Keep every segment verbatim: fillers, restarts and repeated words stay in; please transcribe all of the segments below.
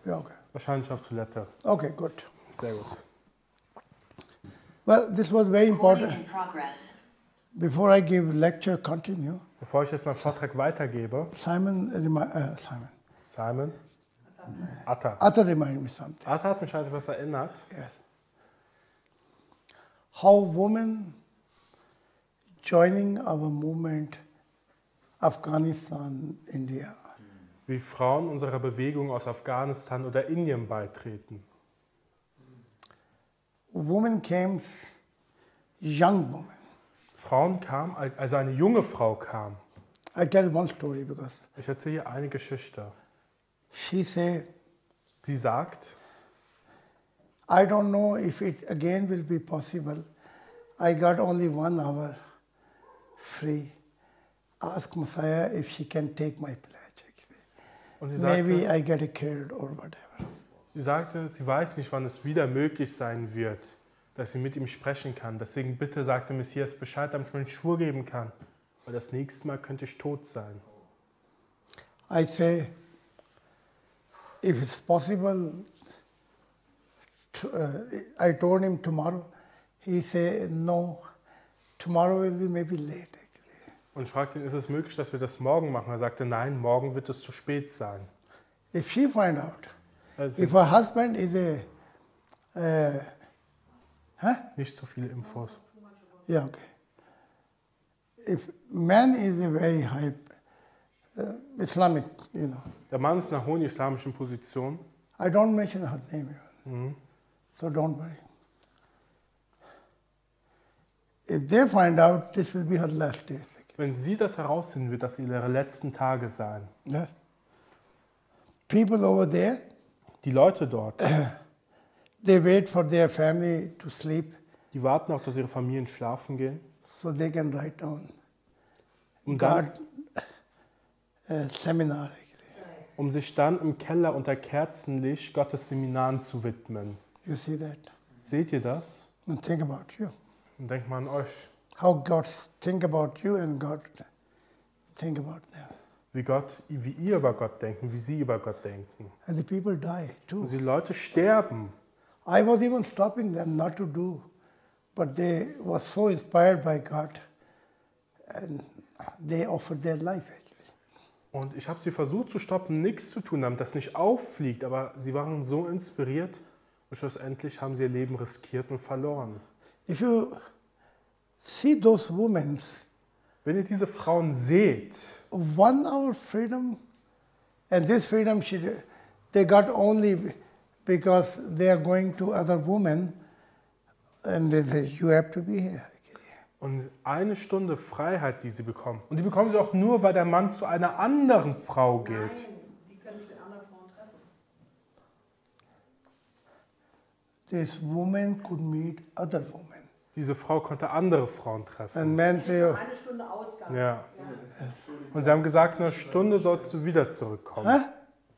Yeah, okay. Wahrscheinlich auf Toilette. Okay, good. Sehr gut. Well, this was very Recording important. in progress. Before I give lecture, continue. Bevor ich jetzt meinen Vortrag weitergebe, Simon, remi- uh, Simon, Simon, Atta. Atta remind me something. Atta hat mich an etwas erinnert, Yes. How women joining our movement, Afghanistan, India. wie Frauen unserer Bewegung aus Afghanistan oder Indien beitreten. Women came, young women. Frauen kamen, also eine junge Frau kam. I tell one story because Ich erzähle hier eine Geschichte. she said, Sie sagt, I don't know if it again will be possible. I got only one hour free. Ask Messiah if she can take my pledge. und sie Maybe sagte, I get it killed or whatever. sie sagte, sie weiß nicht, wann es wieder möglich sein wird, dass sie mit ihm sprechen kann. Deswegen bitte sagte Messias Bescheid, damit ich mir einen Schwur geben kann. Weil das nächste Mal könnte ich tot sein. I say, if it's possible, to, uh, I told him tomorrow. He said, no, tomorrow will be maybe late. Und ich fragte ihn, ist es möglich, dass wir das morgen machen? Er sagte, nein, morgen wird es zu spät sein. If she find out, Also if her husband is a, uh, huh? nicht so viele Infos. Yeah, okay. If man is a very high uh, Islamic, you know, Der Mann ist in einer hohen islamischen Position. I don't mention her name, Mhm. so don't worry. If they find out, this will be her last days. Wenn sie das herausfinden, wird das ihre letzten Tage sein. Yes. People over there, Die Leute dort, they wait for their family to sleep die warten auch, dass ihre Familien schlafen gehen. so they can write down Um, God dann, uh, seminar. um sich dann im Keller unter Kerzenlicht Gottes Seminaren zu widmen. You see that? Seht ihr das? And think about you. Und denkt mal an euch, How God think about you and God think about them. wie, Gott, wie ihr über Gott denken, wie sie über Gott denken. And the people die too. Und die Leute sterben. I was even stopping them not to do, but they were so inspired by God and they offered their life actually. Und ich habe sie versucht zu stoppen, nichts zu tun, damit das nicht auffliegt. Aber sie waren so inspiriert und schlussendlich haben sie ihr Leben riskiert und verloren. If you see those women, Wenn ihr diese Frauen seht, one hour freedom, and this freedom she, they got only because they are going to other women and they say, you have to be here. und eine Stunde Freiheit, die sie bekommen. Und die bekommen sie auch nur, weil der Mann zu einer anderen Frau geht. Nein, die können sich mit anderen Frauen treffen. This woman could meet other women. Diese Frau konnte andere Frauen treffen. And men say, oh, Eine Stunde Ausgang. Ja. Und sie haben gesagt, in einer Stunde sollst du wieder zurückkommen. huh?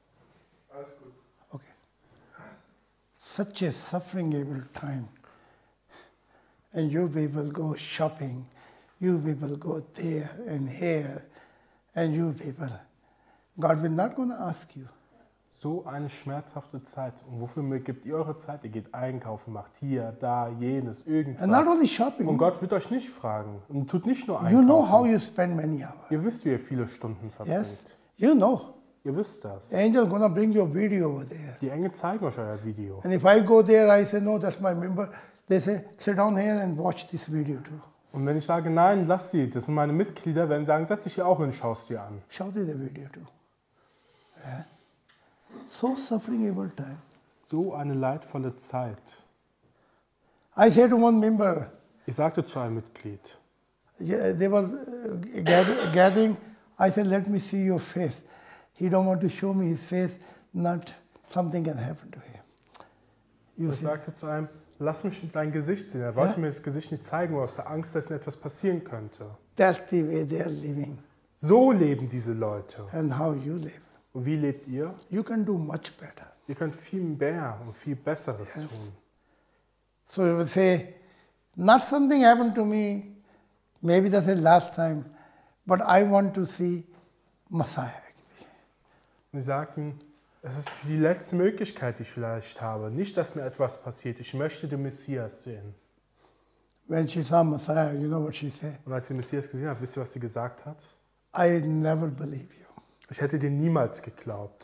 Okay. Such a suffering-able time. And you people go shopping, you people go there and here, and you people. God will not going to ask you. So eine schmerzhafte Zeit. Und wofür gebt ihr eure Zeit? Ihr geht einkaufen, macht hier, da, jenes, irgendwas. And not only shopping, Und Gott wird euch nicht fragen. Und tut nicht nur you know how einkaufen. you spend many hours. Ihr wisst, wie ihr viele Stunden verbringt. Yes, you know. Ihr wisst das. Angel gonna bring your video over there. Die Engel zeigen euch euer Video. And if I go there, I say, no, that's my member. They say, sit down here and watch this video too. Und wenn ich sage, nein, lass sie, das sind meine Mitglieder, werden sie sagen, setz dich hier auch hin, schau es dir an. Show them the video too. Yeah. So suffering-able time. So eine leidvolle Zeit. I said to one member, Ich sagte zu einem Mitglied, yeah, they was uh, gather- gathering. I said, let me see your face. He don't want to show me his face. Not something can happen to him. You ich see? sagte zu einem, lass mich dein Gesicht sehen. Er wollte Ja? mir das Gesicht nicht zeigen, aus der Angst, dass ihm etwas passieren könnte. That's the way they are living So leben diese Leute. and how you live. Und wie lebt ihr? You can do much better. Ihr könnt viel mehr und viel Besseres Yes. tun. So you will say, not something happened to me, maybe that's the last time, but I want to see Messiah. Und sie sagten, Es ist die letzte Möglichkeit, die ich vielleicht habe. Nicht, dass mir etwas passiert. Ich möchte den Messias sehen. When she saw Messiah, you know what she said? Und als sie den Messias gesehen hat, wisst ihr, was sie gesagt hat? I never believe you, Ich hätte dir niemals geglaubt.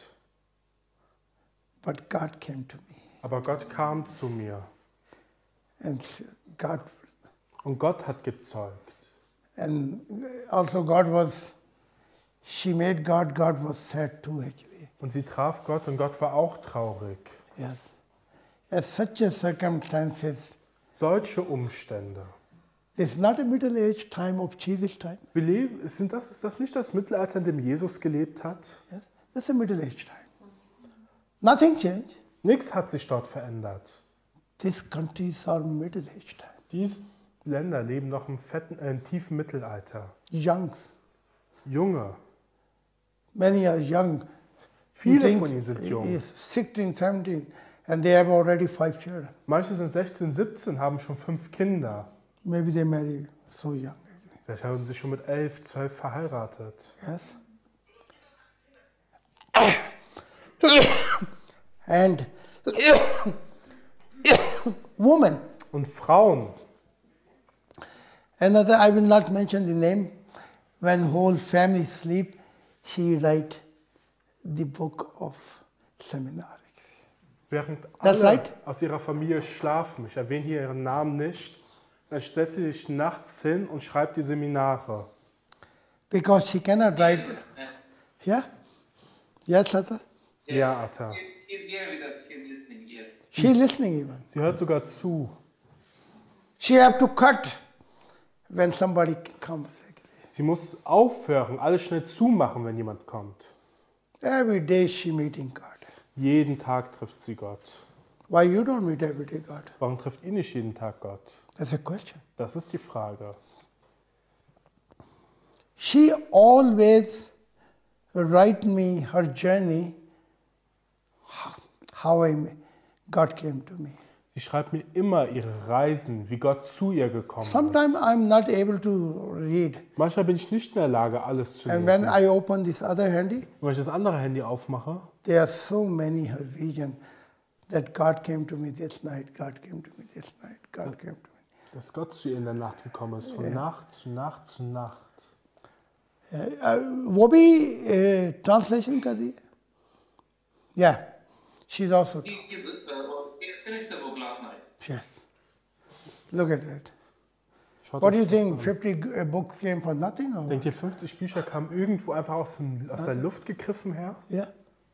but God came to me. Aber Gott kam zu mir. And God, Und Gott hat gezeugt. and also God was, she made God, God was sad too actually. Und sie traf Gott und Gott war auch traurig. Yes. As such a circumstances, Solche Umstände. it's not a middle-aged time of Jesus' time. Wir leben, sind das, ist das nicht das Mittelalter, in dem Jesus gelebt hat? Yes, that's a middle-aged time. Nothing changed. Nichts hat sich dort verändert. These countries are middle-aged time. Diese Länder leben noch im, fetten, äh, im tiefen Mittelalter. Youngs, Junge, many are young. You viele think von ihnen sind jung. is sixteen, seventeen, and they have already five children. Manche sind sechzehn, siebzehn, haben schon fünf Kinder. Maybe they marry so young. Vielleicht haben sie sich schon mit elf, zwölf verheiratet. Yes. And woman, Und Frauen, another, I will not mention the name, when whole family sleep, she write the book of seminary. während That's alle right. aus ihrer Familie schlafen, ich erwähne hier ihren Namen nicht, dann setzt sie sich nachts hin und schreibt die Seminare. Because she cannot write. Yeah? Yes, Lata? Yes. Ja, Atta. She- She's here with us. She's listening. Yes. She's listening even. Sie hört sogar zu. She have to cut when somebody comes. Sie muss aufhören, alles schnell zumachen, wenn jemand kommt. Every day she meeting God. Jeden Tag trifft sie Gott. Why you don't meet every day God? Warum trifft ihr nicht jeden Tag Gott? That's a question. Das ist die Frage. She always write me her journey, how I, God came to me. Sie schreibt mir immer ihre Reisen, wie Gott zu ihr gekommen Sometimes ist. I'm not able to read. Manchmal bin ich nicht in der Lage, alles zu And when lesen. I open this other handy, Und wenn ich das andere Handy aufmache, there are so many her vision that God came to me this night, God came to me this night, God came to me. dass Gott zu ihr in der Nacht gekommen ist, von Nacht zu Nacht zu Nacht. Uh, वो भी uh, translation कर रही है? Yeah, she's also. She, is, uh, she finished the book last night. Yes. Look at that. Schaut What do euch you das think? an. fifty uh, books came for nothing? Or Denkt ihr, fünfzig Bücher kamen irgendwo einfach aus, dem, aus der Luft gegriffen her? yeah.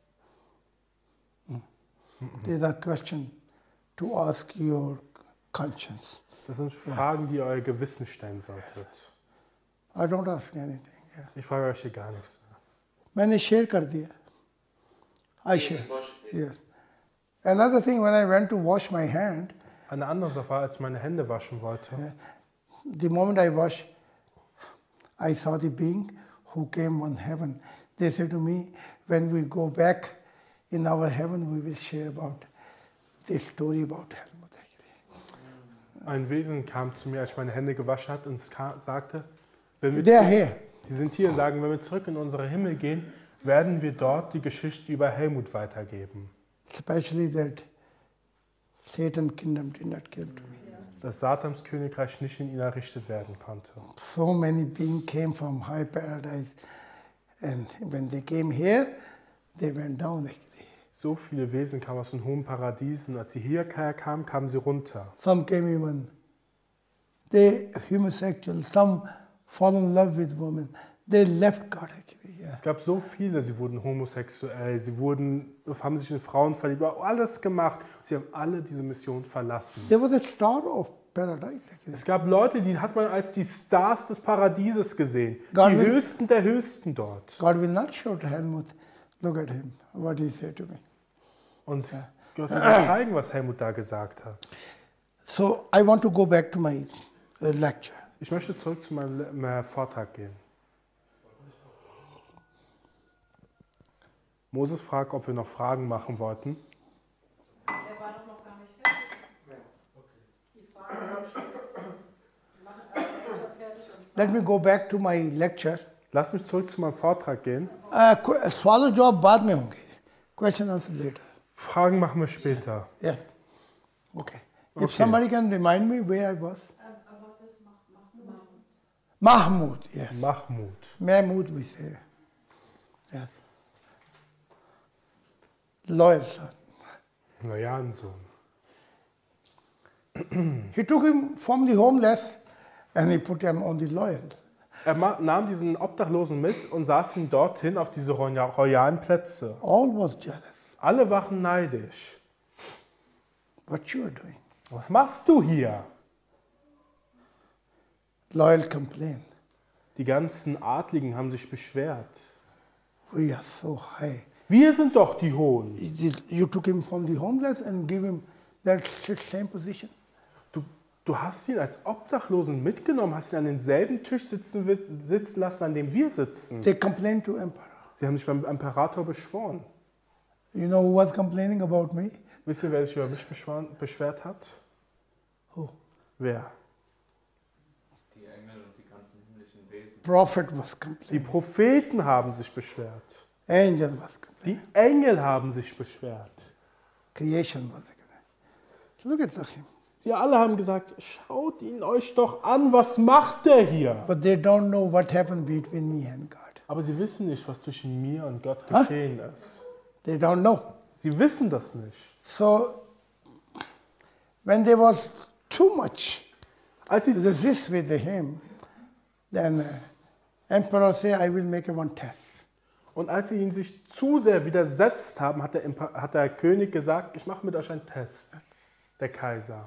These are questions to ask your conscience. Das sind Fragen, die ihr euer Gewissen stellen solltet. I don't ask anything. Yeah. Ich frage euch hier gar nichts. मैंने share कर दिया. I share. Wash it. Yes. Another thing, when I went to wash my hand, Eine andere Sache war, als ich meine Hände waschen wollte. the moment I wash, I saw the being who came on heaven. They said to me, when we go back in our heaven, we will share about the story about Helmut. actually. Ein Wesen kam zu mir, als ich meine Hände gewaschen hatte und es ka- sagte, wenn wir They are here. die sind hier und sagen, wenn wir zurück in unsere Himmel gehen, werden wir dort die Geschichte über Helmut weitergeben. Especially that Satan kingdom did not come to me. Dass Satans Königreich nicht in ihn errichtet werden konnte. So many beings came from high paradise, and when they came here, they went down actually. So viele Wesen kamen aus den hohen Paradiesen. Als sie hierher kamen, kamen sie runter. Some came even, they homosexual, some fall in love with women. They left God actually. Yeah. Es gab so viele, sie wurden homosexuell, sie wurden, haben sich in Frauen verliebt, alles gemacht. Sie haben alle diese Mission verlassen. There was a star of paradise actually. Es gab Leute, die hat man als die Stars des Paradieses gesehen. God Die will- Höchsten der Höchsten dort. God will not show to Helmut, look at him, what he said to me. Und Gott wird mir zeigen, was Helmut da gesagt hat. So I want to go back to my uh, lecture. Ich möchte zurück zu meinem Le- meinem Vortrag gehen. Moses fragt, ob wir noch Fragen machen wollten. Der war doch noch gar nicht fertig. Die Frage am Schluss. Wir machen erst Lecture fertig und Let me go back to my lecture. Lass mich zurück zu meinem Vortrag gehen. Uh, सवाल और जवाब बाद में होंगे Question answer later. Fragen machen wir später. Yes. Okay. If Okay. somebody can remind me where I was. Äh, Aber das macht Mahmoud. Mahmoud, yes. Mahmoud. Mahmoud, we say. Yes. Loyal son. Loyalen Sohn. He took him from the homeless and he put him on the loyal. Er ma- nahm diesen Obdachlosen mit und saß ihn dorthin auf diese roya- royalen Plätze. All was jealous. Alle waren neidisch. What you are doing? Was machst du hier? Loyal complain. Die ganzen Adligen haben sich beschwert. We are so high. Wir sind doch die Hohen. You you took him from the homeless and give him that same position. Du, du hast ihn als Obdachlosen mitgenommen, hast ihn an denselben Tisch sitzen, wi- sitzen lassen, an dem wir sitzen. They complained to emperor. Sie haben sich beim Imperator beschworen. You know who was complaining about me? Wisst ihr, wer sich über mich beschworen, beschwert hat? Who? Wer? Die Engel und die ganzen himmlischen Wesen. Prophet was Die complaining. Propheten haben sich beschwert. Angel was complaining. Die Engel haben sich beschwert. Creation was complaining. Look at him. Sie alle haben gesagt, schaut ihn euch doch an, was macht der hier? But they don't know what happened between me and God. Aber sie wissen nicht, was zwischen mir und Gott Hä? geschehen ist. They don't know. Sie wissen das nicht. So when there was too much Als sie, resist with him, then uh, emperor say, I will make a one test. und als sie ihn sich zu sehr widersetzt haben, hat der, Imper- hat der König gesagt, ich mache mit euch einen Test. Der Kaiser.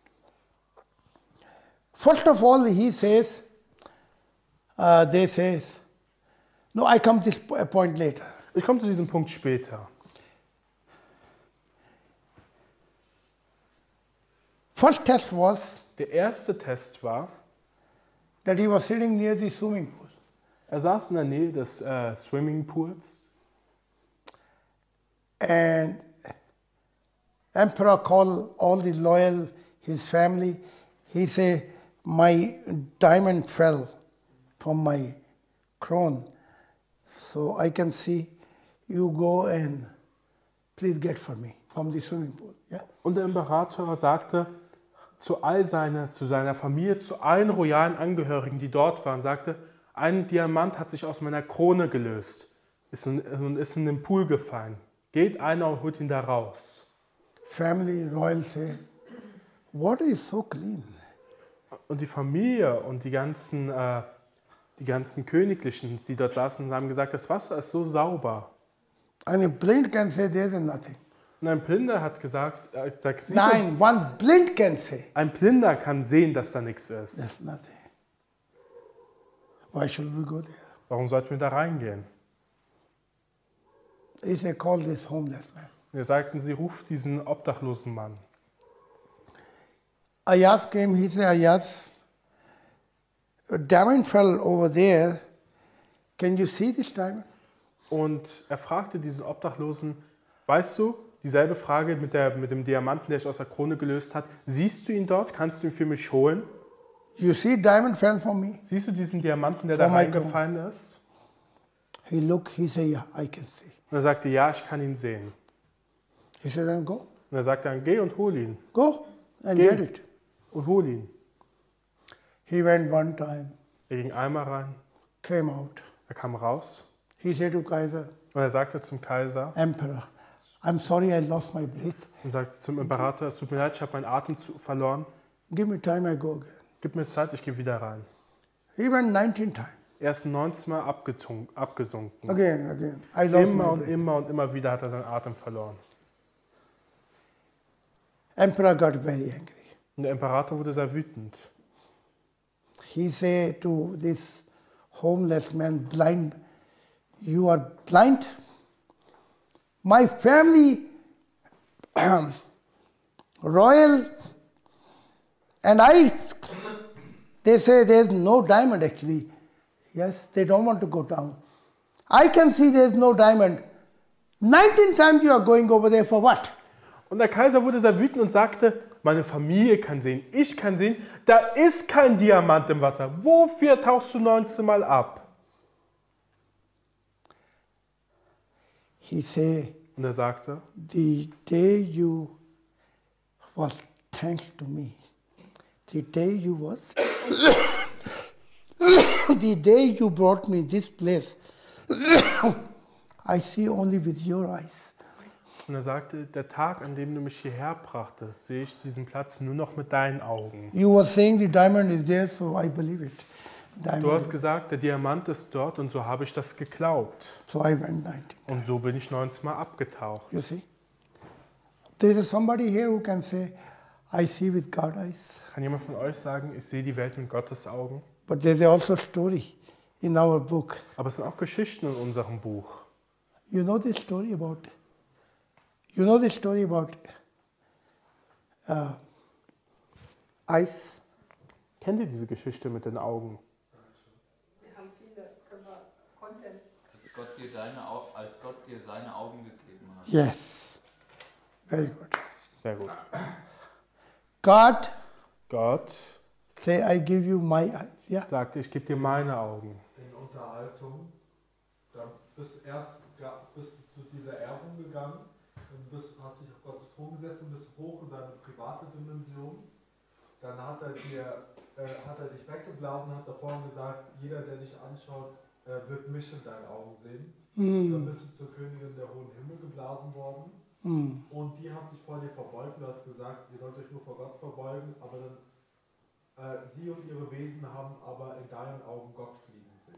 First of all, he says, uh, they says, no, I come this po- point later. Ich komme zu diesem Punkt später. First test was Der erste Test war, that he was sitting near the swimming pool. er saß in der Nähe des äh, Swimmingpools And emperor called all the loyal, his family. He say, my diamond fell from my crown. So I can see you go and please get for me from the swimming pool. Yeah. und der Imperator sagte zu all seiner, zu seiner Familie, zu allen royalen Angehörigen, die dort waren, sagte, ein Diamant hat sich aus meiner Krone gelöst ist in, und ist in den Pool gefallen. Geht einer und holt ihn da raus. Family, royal say, water is so clean. Und die Familie und die ganzen, äh, die ganzen Königlichen, die dort saßen, haben gesagt, das Wasser ist so sauber. And a blind can say there is nothing. Und ein Blinder hat gesagt, äh, da sieht man- Nine, one blind can say ein Blinder kann sehen, dass da nichts ist. there's nothing. Why should we go there? Warum sollten wir da reingehen? He said, call this homeless man. Wir sagten, sie ruft diesen obdachlosen Mann. Ayaz came, he said, Ayaz, a diamond fell over there. Can you see this diamond? Und er fragte diesen Obdachlosen, weißt du, dieselbe Frage mit, der, mit dem Diamanten, der sich aus der Krone gelöst hat, siehst du ihn dort? Kannst du ihn für mich holen? You see diamond fell from me? Siehst du diesen Diamanten, der da From my reingefallen ist? He looked, he said, yeah, I can see. Und er sagte, ja, ich kann ihn sehen. He said, then go. Und er sagte dann, geh und hol ihn. Go and Geh. get it. Und hol ihn. He went one time, Er ging einmal rein, came out. er kam raus He said to Kaiser, und er sagte zum Kaiser Emperor, I'm sorry I lost my breath. und sagte zum Imperator, es tut mir leid, ich habe meinen Atem zu, verloren. Give me time, I go again. Gib mir Zeit, ich gehe wieder rein. He went nineteen times. Er ist neunzehn Mal abgetung- abgesunken. Again, again. I lost Immer my und breath. immer und immer wieder hat er seinen Atem verloren. Emperor got very angry. Und der Imperator wurde sehr wütend. He said to this homeless man, blind, you are blind? My family, royal, and I, they say there's no diamond actually. Yes, they don't want to go down. I can see there's no diamond. nineteen times you are going over there for what? Und der Kaiser wurde sehr wütend und sagte, meine Familie kann sehen, ich kann sehen, da ist kein Diamant im Wasser. Wofür tauchst du neunzehn Mal ab? He say, Und er sagte, the day you was thanks to me, the day you was, the day you brought me this place, I see only with your eyes. und er sagte, der Tag, an dem du mich hierher brachtest, sehe ich diesen Platz nur noch mit deinen Augen. You were saying the diamond is there, so I believe it. Diamond Du hast is- gesagt, der Diamant ist dort und so habe ich das geglaubt. So I went nineteen. Und so bin ich neunzehn Mal abgetaucht. You see? There is somebody here who can say, I see with God's eyes. Kann jemand von euch sagen, ich sehe die Welt mit Gottes Augen? But there's also a story in our book. Aber es sind auch Geschichten in unserem Buch. You know the story about, you know the story about uh, eyes? Kennt ihr diese Geschichte mit den Augen? Wir haben viele, können wir Content. Dass Gott dir deine Au- als Gott dir seine Augen gegeben hat. Yes. Very good. Sehr gut. God Gott say, I give you my eyes. Yeah. sagte, ich gebe dir meine Augen. In Unterhaltung, da bist erst ga- bist du zu dieser Erbung gegangen und bist, hast dich auf Gottes Thron gesetzt und bist hoch in seine private Dimension. Dann hat er dir, äh, hat er dich weggeblasen und hat davor gesagt, jeder, der dich anschaut, äh, wird mich in deinen Augen sehen. Dann bist du zur Königin der hohen Himmel geblasen worden. Mm. Und die haben sich vor dir verbeugt. Du hast gesagt, ihr sollt euch nur vor Gott verbeugen, aber dann äh, sie und ihre Wesen haben aber in deinen Augen Gott fliegen sehen.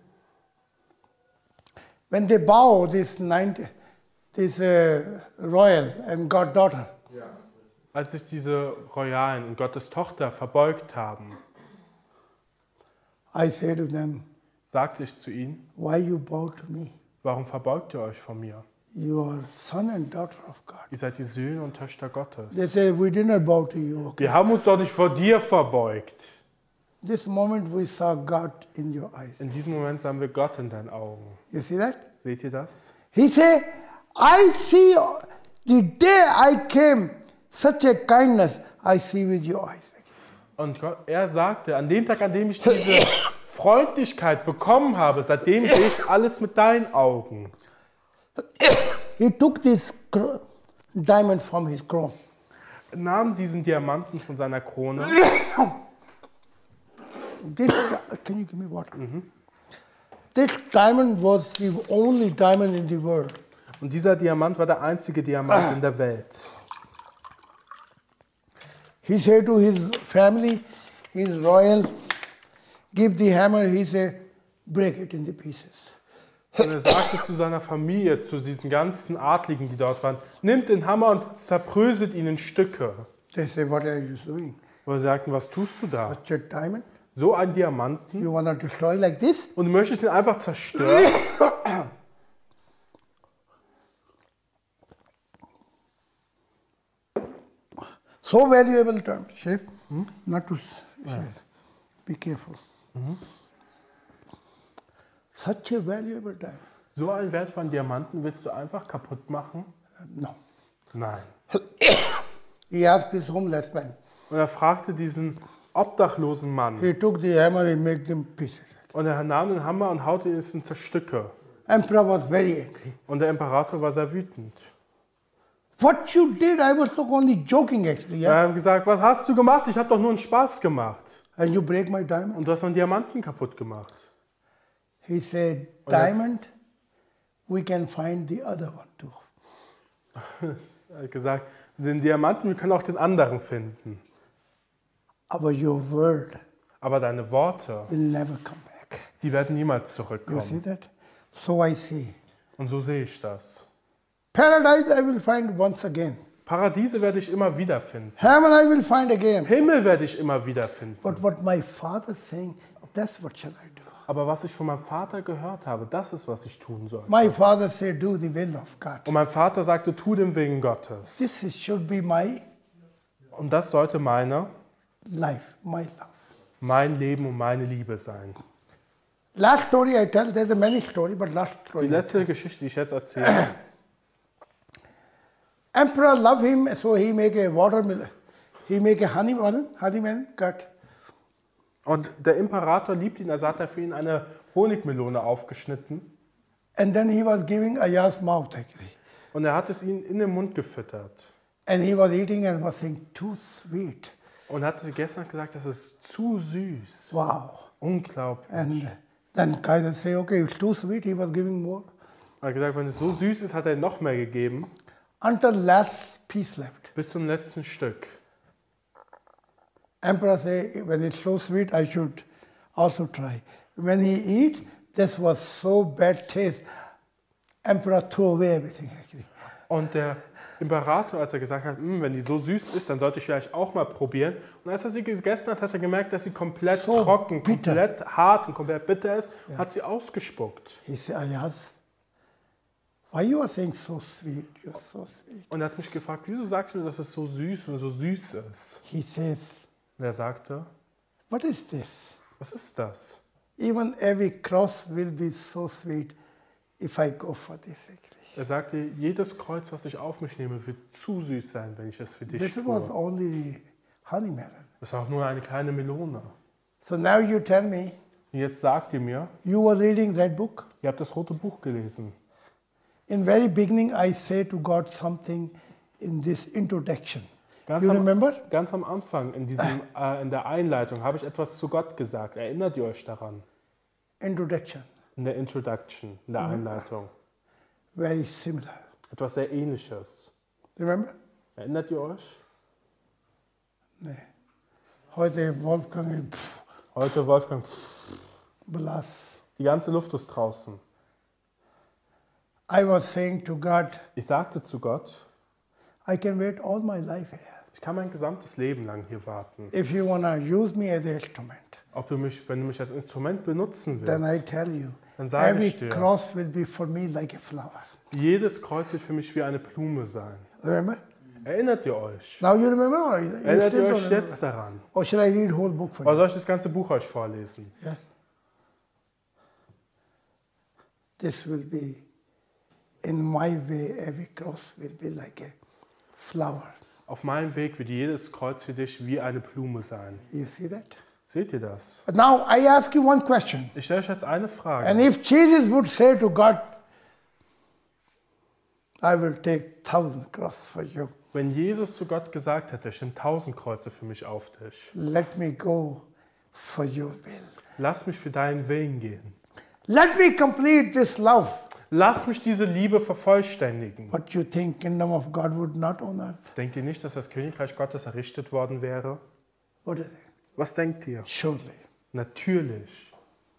When they bow, this ninety, this uh, royal and God daughter, Ja. Als sich diese Royalen und Gottes Tochter verbeugt haben, I say to them, sagte ich zu ihnen, why you bow to me? warum verbeugt ihr euch vor mir? You are son and daughter of God. Ihr seid die Söhne und Töchter Gottes. They say, we did not bow to you. Okay. Wir haben uns doch nicht vor dir verbeugt. This moment we saw God in your eyes. In diesem Moment sahen wir Gott in deinen Augen. You see that? Seht ihr das? He said, I see the day I came, such a kindness I see with your eyes. Und Gott, er sagte, an dem Tag, an dem ich diese Freundlichkeit bekommen habe, seitdem sehe ich alles mit deinen Augen. He took this cro- diamond from his crown. Er nahm diesen Diamanten von seiner Krone. This, can you give me water? This diamond was the only diamond in the world. Und dieser Diamant war der einzige Diamant in der Welt. He said to his family, his royal, give the hammer. He said, break it in the pieces. Und er sagte zu seiner Familie, zu diesen ganzen Adligen, die dort waren, nimmt den Hammer und zerbröselt ihn in Stücke. They say, what are you doing? Und sie sagten, was tust du da? Such a diamond? So ein Diamanten? You want to destroy like this? Und du möchtest ihn einfach zerstören? So valuable term, shape, not to s- share. Be careful. Such a valuable diamond. So einen wertvollen Diamanten willst du einfach kaputt machen? No. Nein. He asked this homeless man. Und er fragte diesen obdachlosen Mann. He took the hammer and made them pieces. Und er nahm den Hammer und haute ihn in Stücke. Emperor was very angry. Und der Imperator war sehr wütend. What you did, I was so only joking actually, Er yeah? hat gesagt, was hast du gemacht? Ich habe doch nur einen Spaß gemacht. And you break my diamond? Und du hast meinen Diamanten kaputt gemacht. He said, Oh, yes. diamond, we can find the other one too. Er hat gesagt, den Diamanten, wir können auch den anderen finden. But your word Aber deine Worte, will never come back. die werden niemals You see zurückkommen. that? So I see. Und so sehe ich das. Paradise I will find once again. Paradiese werde ich immer wieder finden. Heaven I will find again. Himmel werde ich immer wieder finden. But what my father is saying, that's what shall I do. Aber was ich von meinem Vater gehört habe, das ist, was ich tun soll. My father said, do the will of God. Und mein Vater sagte, tu den Willen Gottes. This is, should be my Und das sollte meine, life, my love. mein Leben und meine Liebe sein. Last story I tell, there's a many story, but last Die story. letzte Geschichte, die ich jetzt erzähle. Emperor love him, so he make a watermelon. He make a honey melon, honey melon cut. Und der Imperator liebt ihn, also hat er für ihn eine Honigmelone aufgeschnitten. And then he was giving Ayah's mouth actually. Und er hat es ihnen in den Mund gefüttert. And he was eating and was saying, too sweet. Und er hat sie gestern gesagt, das ist zu süß. Wow. Unglaublich. And then Kaiser say, okay, it's too sweet. He was giving more. Er hat gesagt, wenn es so süß ist, hat er noch mehr gegeben. Until last piece left. Bis zum letzten Stück. Emperor say, when it's so sweet, I should also try. When he eat, this was so bad taste. Emperor threw away everything actually. Und der Imperator, als er gesagt hat, "Hm, wenn die so süß ist, dann sollte ich vielleicht auch mal probieren." Und als er sie gegessen hat, hat er gemerkt, dass sie komplett So trocken, bitter. komplett hart und komplett bitter ist, und hat sie ausgespuckt. He said, Ayaz, why you are saying so sweet? You're so sweet. Und er hat mich gefragt, wieso sagst du, dass es so süß und so süß ist? He says, Und er sagte, what is this? was ist das? Even every cross will be so sweet if I go for this actually. Er sagte, jedes Kreuz, was ich auf mich nehme, wird zu süß sein, wenn ich es für dich This was tue. only honey melon. Das war auch nur eine kleine Melone. So now you tell me, Und jetzt sagt ihr mir, you were reading that book. ihr habt das rote Buch gelesen. In very beginning, I say to God something in this introduction. Ganz You am, remember? ganz am Anfang, in, diesem, äh, in der Einleitung, habe ich etwas zu Gott gesagt. Erinnert ihr euch daran? Introduction, In der Introduction, in der Einleitung. very similar. Etwas sehr Ähnliches. Remember? Erinnert ihr euch? Nee. Heute Wolfgang ist pff, Heute, Wolfgang, blass. die ganze Luft ist draußen. I was saying to God, Ich sagte zu Gott, I can wait all my life here. ich kann mein gesamtes Leben lang hier warten. If you want to use me as an instrument, Ob du mich, wenn du mich als Instrument benutzen then I willst, tell you, dann sage every ich dir, cross will be for me like a flower. jedes Kreuz wird für mich wie eine Blume sein. Remember? Erinnert ihr euch? Now you remember? Or you Erinnert still ihr don't euch remember? jetzt daran? Or shall I read whole book for Oder you? soll ich das ganze Buch euch vorlesen? Yes. This will be, in my way, every cross will be like a flower. Auf meinem Weg wird jedes Kreuz für dich wie eine Blume sein. You see that? Seht ihr das? But now I ask you one question. Ich stelle euch jetzt eine And Frage. if Jesus would say to God, I will take thousand cross for you. Wenn Jesus zu Gott gesagt hätte, ich nehme tausend Kreuze für mich auf dich. Let me go for your will. Lass mich für deinen Willen gehen. Let me complete this love. Lass mich diese Liebe vervollständigen. What you think kingdom of God would not on earth? Denkt ihr nicht, dass das Königreich Gottes errichtet worden wäre? What do you think? Was denkt ihr? Surely. Natürlich.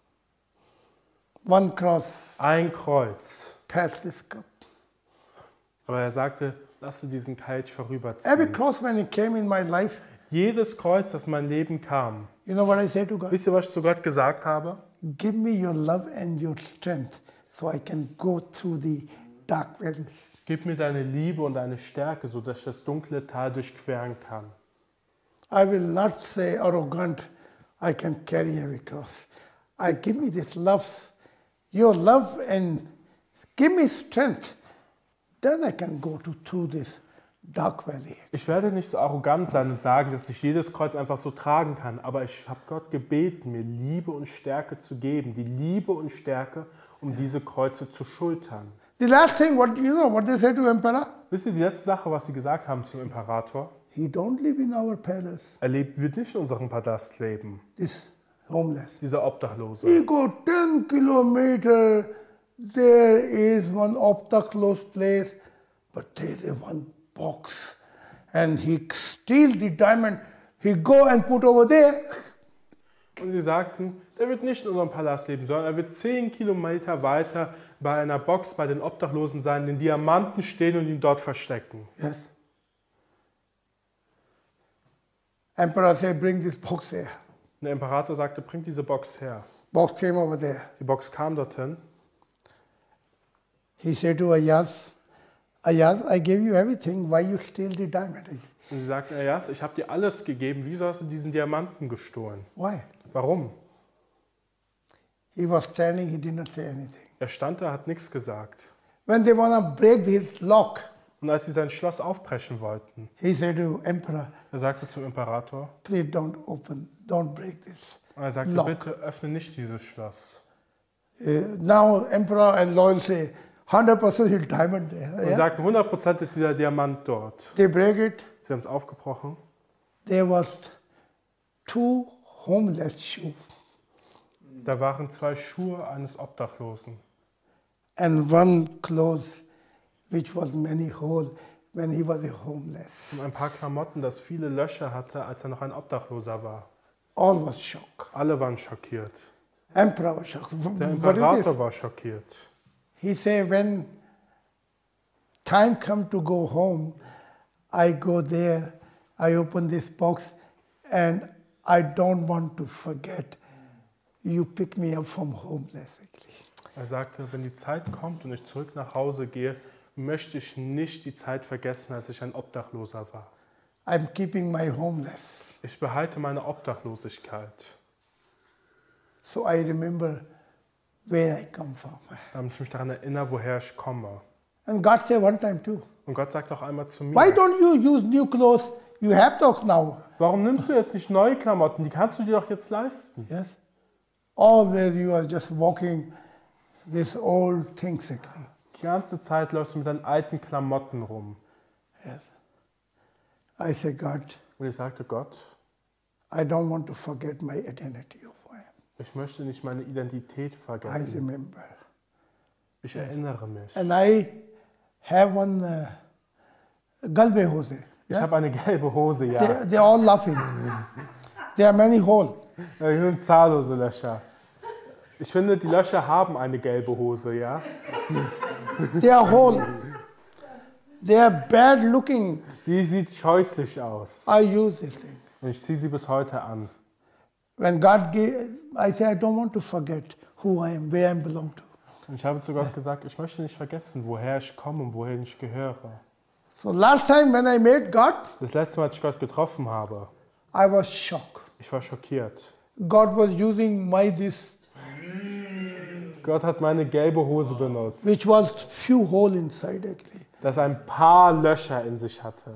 One cross, Ein Kreuz. pass this cup. Aber er sagte, lass diesen Kelch Every vorüberziehen. cross when it came in my life, Jedes Kreuz, das in mein Leben kam. you know what I say to God? Wisst ihr, was ich zu Gott gesagt habe? Give me your love and your strength so I can go through the dark valley. Gib mir deine Liebe und deine Stärke, sodass ich das dunkle Tal durchqueren kann. I will not say arrogant, I can carry every cross. I give me this love, your love and give me strength. Then I can go to through this dark valley. Ich werde nicht so arrogant sein und sagen, dass ich jedes Kreuz einfach so tragen kann, aber ich habe Gott gebeten, mir Liebe und Stärke zu geben, die Liebe und Stärke, um diese Kreuze zu schultern. The last thing, what you know, what they say to emperor? Wisst ihr, die letzte Sache, was sie gesagt haben zum Imperator? He don't live in our palace. Er lebt, wird nicht in unserem Palast leben, This homeless. dieser Obdachlose. He go ten kilometer. There is one obstacles place, but there is a one box, and he steal the diamond. He go and put over there. Und sie sagten, er wird nicht in unserem Palast leben, sondern er wird zehn Kilometer weiter bei einer Box bei den Obdachlosen sein, den Diamanten stehen und ihn dort verstecken. Yes. Emperor say, bring this box here. Und der Imperator sagte, bring diese Box her. Box came over there. Die Box kam dorthin. He said to Ayaz, Ayaz, I gave you everything. Why you steal the diamond? Und sie sagten, Ayaz, ich habe dir alles gegeben, wieso hast du diesen Diamanten gestohlen? Why? Warum? He was standing. He did not say anything. Er stand da, hat nichts gesagt. When they wanna break his lock, Und als sie sein Schloss aufbrechen wollten, he said to Emperor, er sagte zum Imperator, please don't open, don't break this. und er sagte, Lock. bitte öffne nicht dieses Schloss. Uh, now Emperor and Loyal say, hundred percent is diamond there. Und Yeah? sagten, hundert Prozent ist dieser Diamant dort. They break it. Sie haben es aufgebrochen. There was two homeless shoes Da waren zwei Schuhe eines Obdachlosen and one clothes which was many hole when he was a homeless. und ein paar Klamotten, das viele Löcher hatte, als er noch ein Obdachloser war. All was shock. Alle waren schockiert. Emperor was shocked. Der What is Imperator this? war schockiert. He said, when time come to go home, I go there, I open this box, and I don't want to forget. You pick me up from home, basically. Er sagte, wenn die Zeit kommt und ich zurück nach Hause gehe, möchte ich nicht die Zeit vergessen, als ich ein Obdachloser war. I'm keeping my homeless. Ich behalte meine Obdachlosigkeit, So I remember where I come from. damit ich mich daran erinnere, woher ich komme. And God said one time too, Und Gott sagt auch einmal zu mir, why don't you use new clothes? You have those now. warum nimmst du jetzt nicht neue Klamotten? Die kannst du dir doch jetzt leisten. Yes. Always you are just walking this old things again. Die ganze Zeit läufst du mit deinen alten Klamotten rum. Yes. I say, God, Und ich sagte, Gott, I don't want to forget my identity of who I am. ich möchte nicht meine Identität I vergessen. remember. Ich erinnere mich. And I have one uh, galbe hose. Ich Yeah? habe eine gelbe Hose, ja. They, they're all laughing. There are many holes. Ja, hier sind zahllose Löcher. Ich finde, die Löcher haben eine gelbe Hose, ja. They are whole. They are bad looking. Die sieht scheußlich aus. I use this thing. Und ich ziehe sie bis heute an. When God gave, I say, I don't want to forget who I am, where I belong to. Und ich habe zu Gott gesagt, ich möchte nicht vergessen, woher ich komme und wohin ich gehöre. So last time when I met God, Das letzte Mal, als ich Gott getroffen habe, I was shocked. ich war schockiert. God was using my this, Gott hat meine gelbe Hose benutzt, which was few hole inside actually. das ein paar Löcher in sich hatte.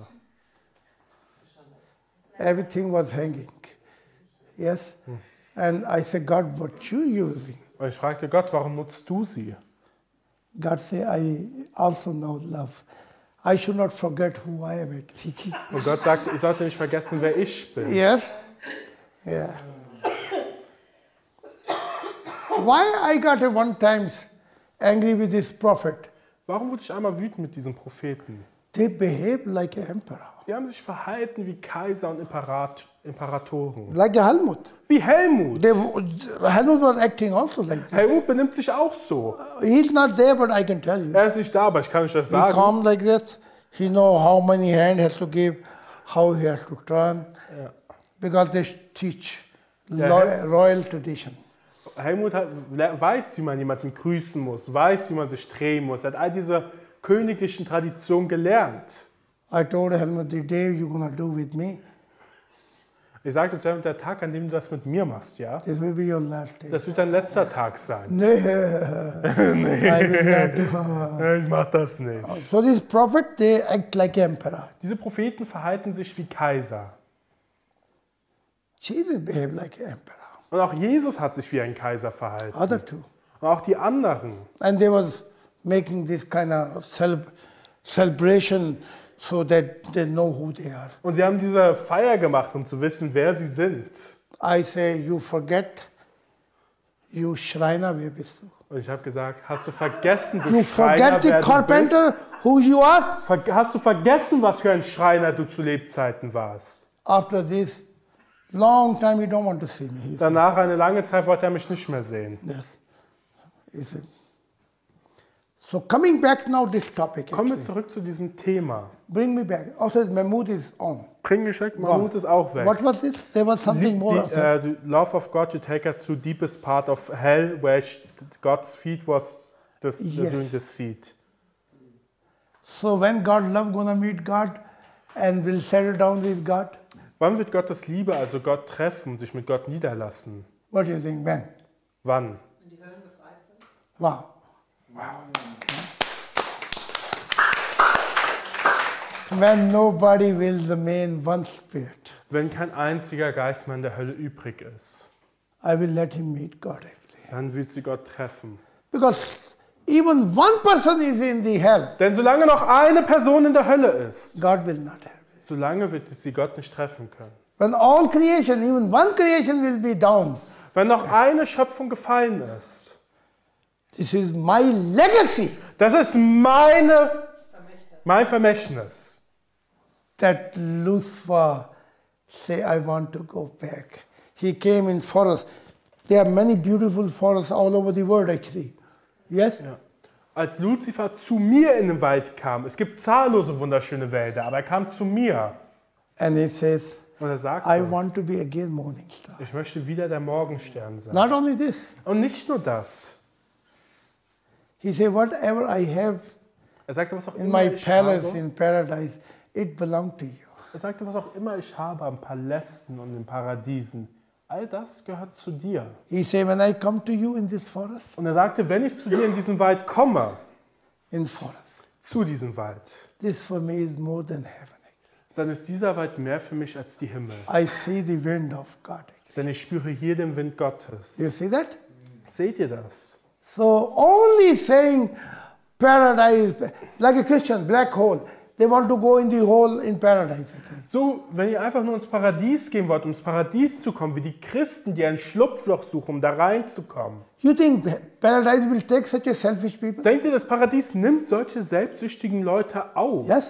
Everything was hanging. Yes? And I said, God, what you using? Und ich fragte Gott, warum nutzt du sie? God said, I also know love. I should not forget who I am actually. Und Gott sagte, ich sollte nicht vergessen, wer ich bin. Yes? Yeah. Why I got at one times angry with this prophet? Warum wurde ich einmal wütend mit diesen Propheten? They behave like an emperor. Sie haben sich verhalten wie Kaiser und Imperat Imperatoren. Like a Helmut. Wie Helmut. They, Helmut was acting also like that. Helmut benimmt sich auch so. He's not there, but I can tell you. Er ist nicht da, aber ich kann euch das He sagen. come like this. He know how many hand has to give, how he has to turn, Ja. because they teach Yeah. lo- royal tradition. Helmut hat, le- weiß, wie man jemanden grüßen muss, weiß, wie man sich drehen muss. Er hat all diese königlichen Traditionen gelernt. I told Helmut, the day you're gonna do with me, Ich sagte zu Helmut, der Tag, an dem du das mit mir machst, ja, this will be your last day. das wird dein letzter Tag sein. No, I will not do. Ich mach das nicht. So this prophet, they act like emperor. Diese Propheten verhalten sich wie Kaiser. Jesus behaved like an emperor. Und auch Jesus hat sich wie ein Kaiser verhalten. Other two. Und auch die anderen. And they was making this kind of cele- celebration so that they know who they are. Und sie haben diese Feier gemacht, um zu wissen, wer sie sind. I say, you forget, you Shriner, wer bist du? Und ich habe gesagt, hast du vergessen, du You Schreiner, forget the wer du carpenter, who you are? bist? Ver hast du vergessen, was für ein Schreiner du zu Lebzeiten warst? After this long time, you don't want to see me. He said, Danach, eine lange Zeit, wollte er mich nicht mehr sehen. yes. He said, so coming back now this topic, Kommen wir actually. zurück zu diesem Thema. Bring me back. Also, my mood is on. Bring mich weg, Mahmoud ist auch weg. What was this? There was something more. The, uh, the love of God, you take us to deepest part of hell, where sh- God's feet was this, Yes. doing the seed. So when God love gonna meet God and will settle down with God, Wann wird Gottes Liebe, also Gott treffen, sich mit Gott niederlassen? what do you think? When? Wann? Wenn die Höllen befreit sind. Wow. When nobody will remain one spirit, Wenn kein einziger Geist mehr in der Hölle übrig ist, I will let him meet God actually. dann wird sie Gott treffen. Because even one person is in the hell, Denn solange noch eine Person in der Hölle ist, God will not help. solange wird sie Gott nicht treffen können. When all creation, even one creation will be down, Wenn noch eine Schöpfung gefallen ist, this is my legacy das ist meine, mein Vermächtnis. that Lucifer say, I want to go back. He came in forest. There are many beautiful forests all over the world actually. Yes? Ja. Als Luzifer zu mir in den Wald kam, es gibt zahllose wunderschöne Wälder, aber er kam zu mir And he says, und er I sagte, want to be again morning star. ich möchte wieder der Morgenstern sein. Not only this, Und nicht nur das. he said, whatever I have Er sagte, was auch in immer my ich palace habe. in paradise, it belongs to you. Er sagte, was auch immer ich habe an Palästen und in Paradiesen, all das gehört zu dir. He said, when I come to you in this forest, Und er sagte, wenn ich zu dir in diesen Wald komme, in forest, zu diesem Wald, this for me is more than heaven. dann ist dieser Wald mehr für mich als die Himmel. I see the wind of God. Denn ich spüre hier den Wind Gottes. You see that? Seht ihr das? So only saying paradise, like a Christian, black hole, they want to go in the hole in paradise. So, wenn ihr einfach nur ins Paradies gehen wollt, um ins Paradies zu kommen, wie die Christen, die ein Schlupfloch suchen, um da reinzukommen. You think paradise will take such a selfish people? Denkt ihr, das Paradies nimmt solche selbstsüchtigen Leute auf? Yes?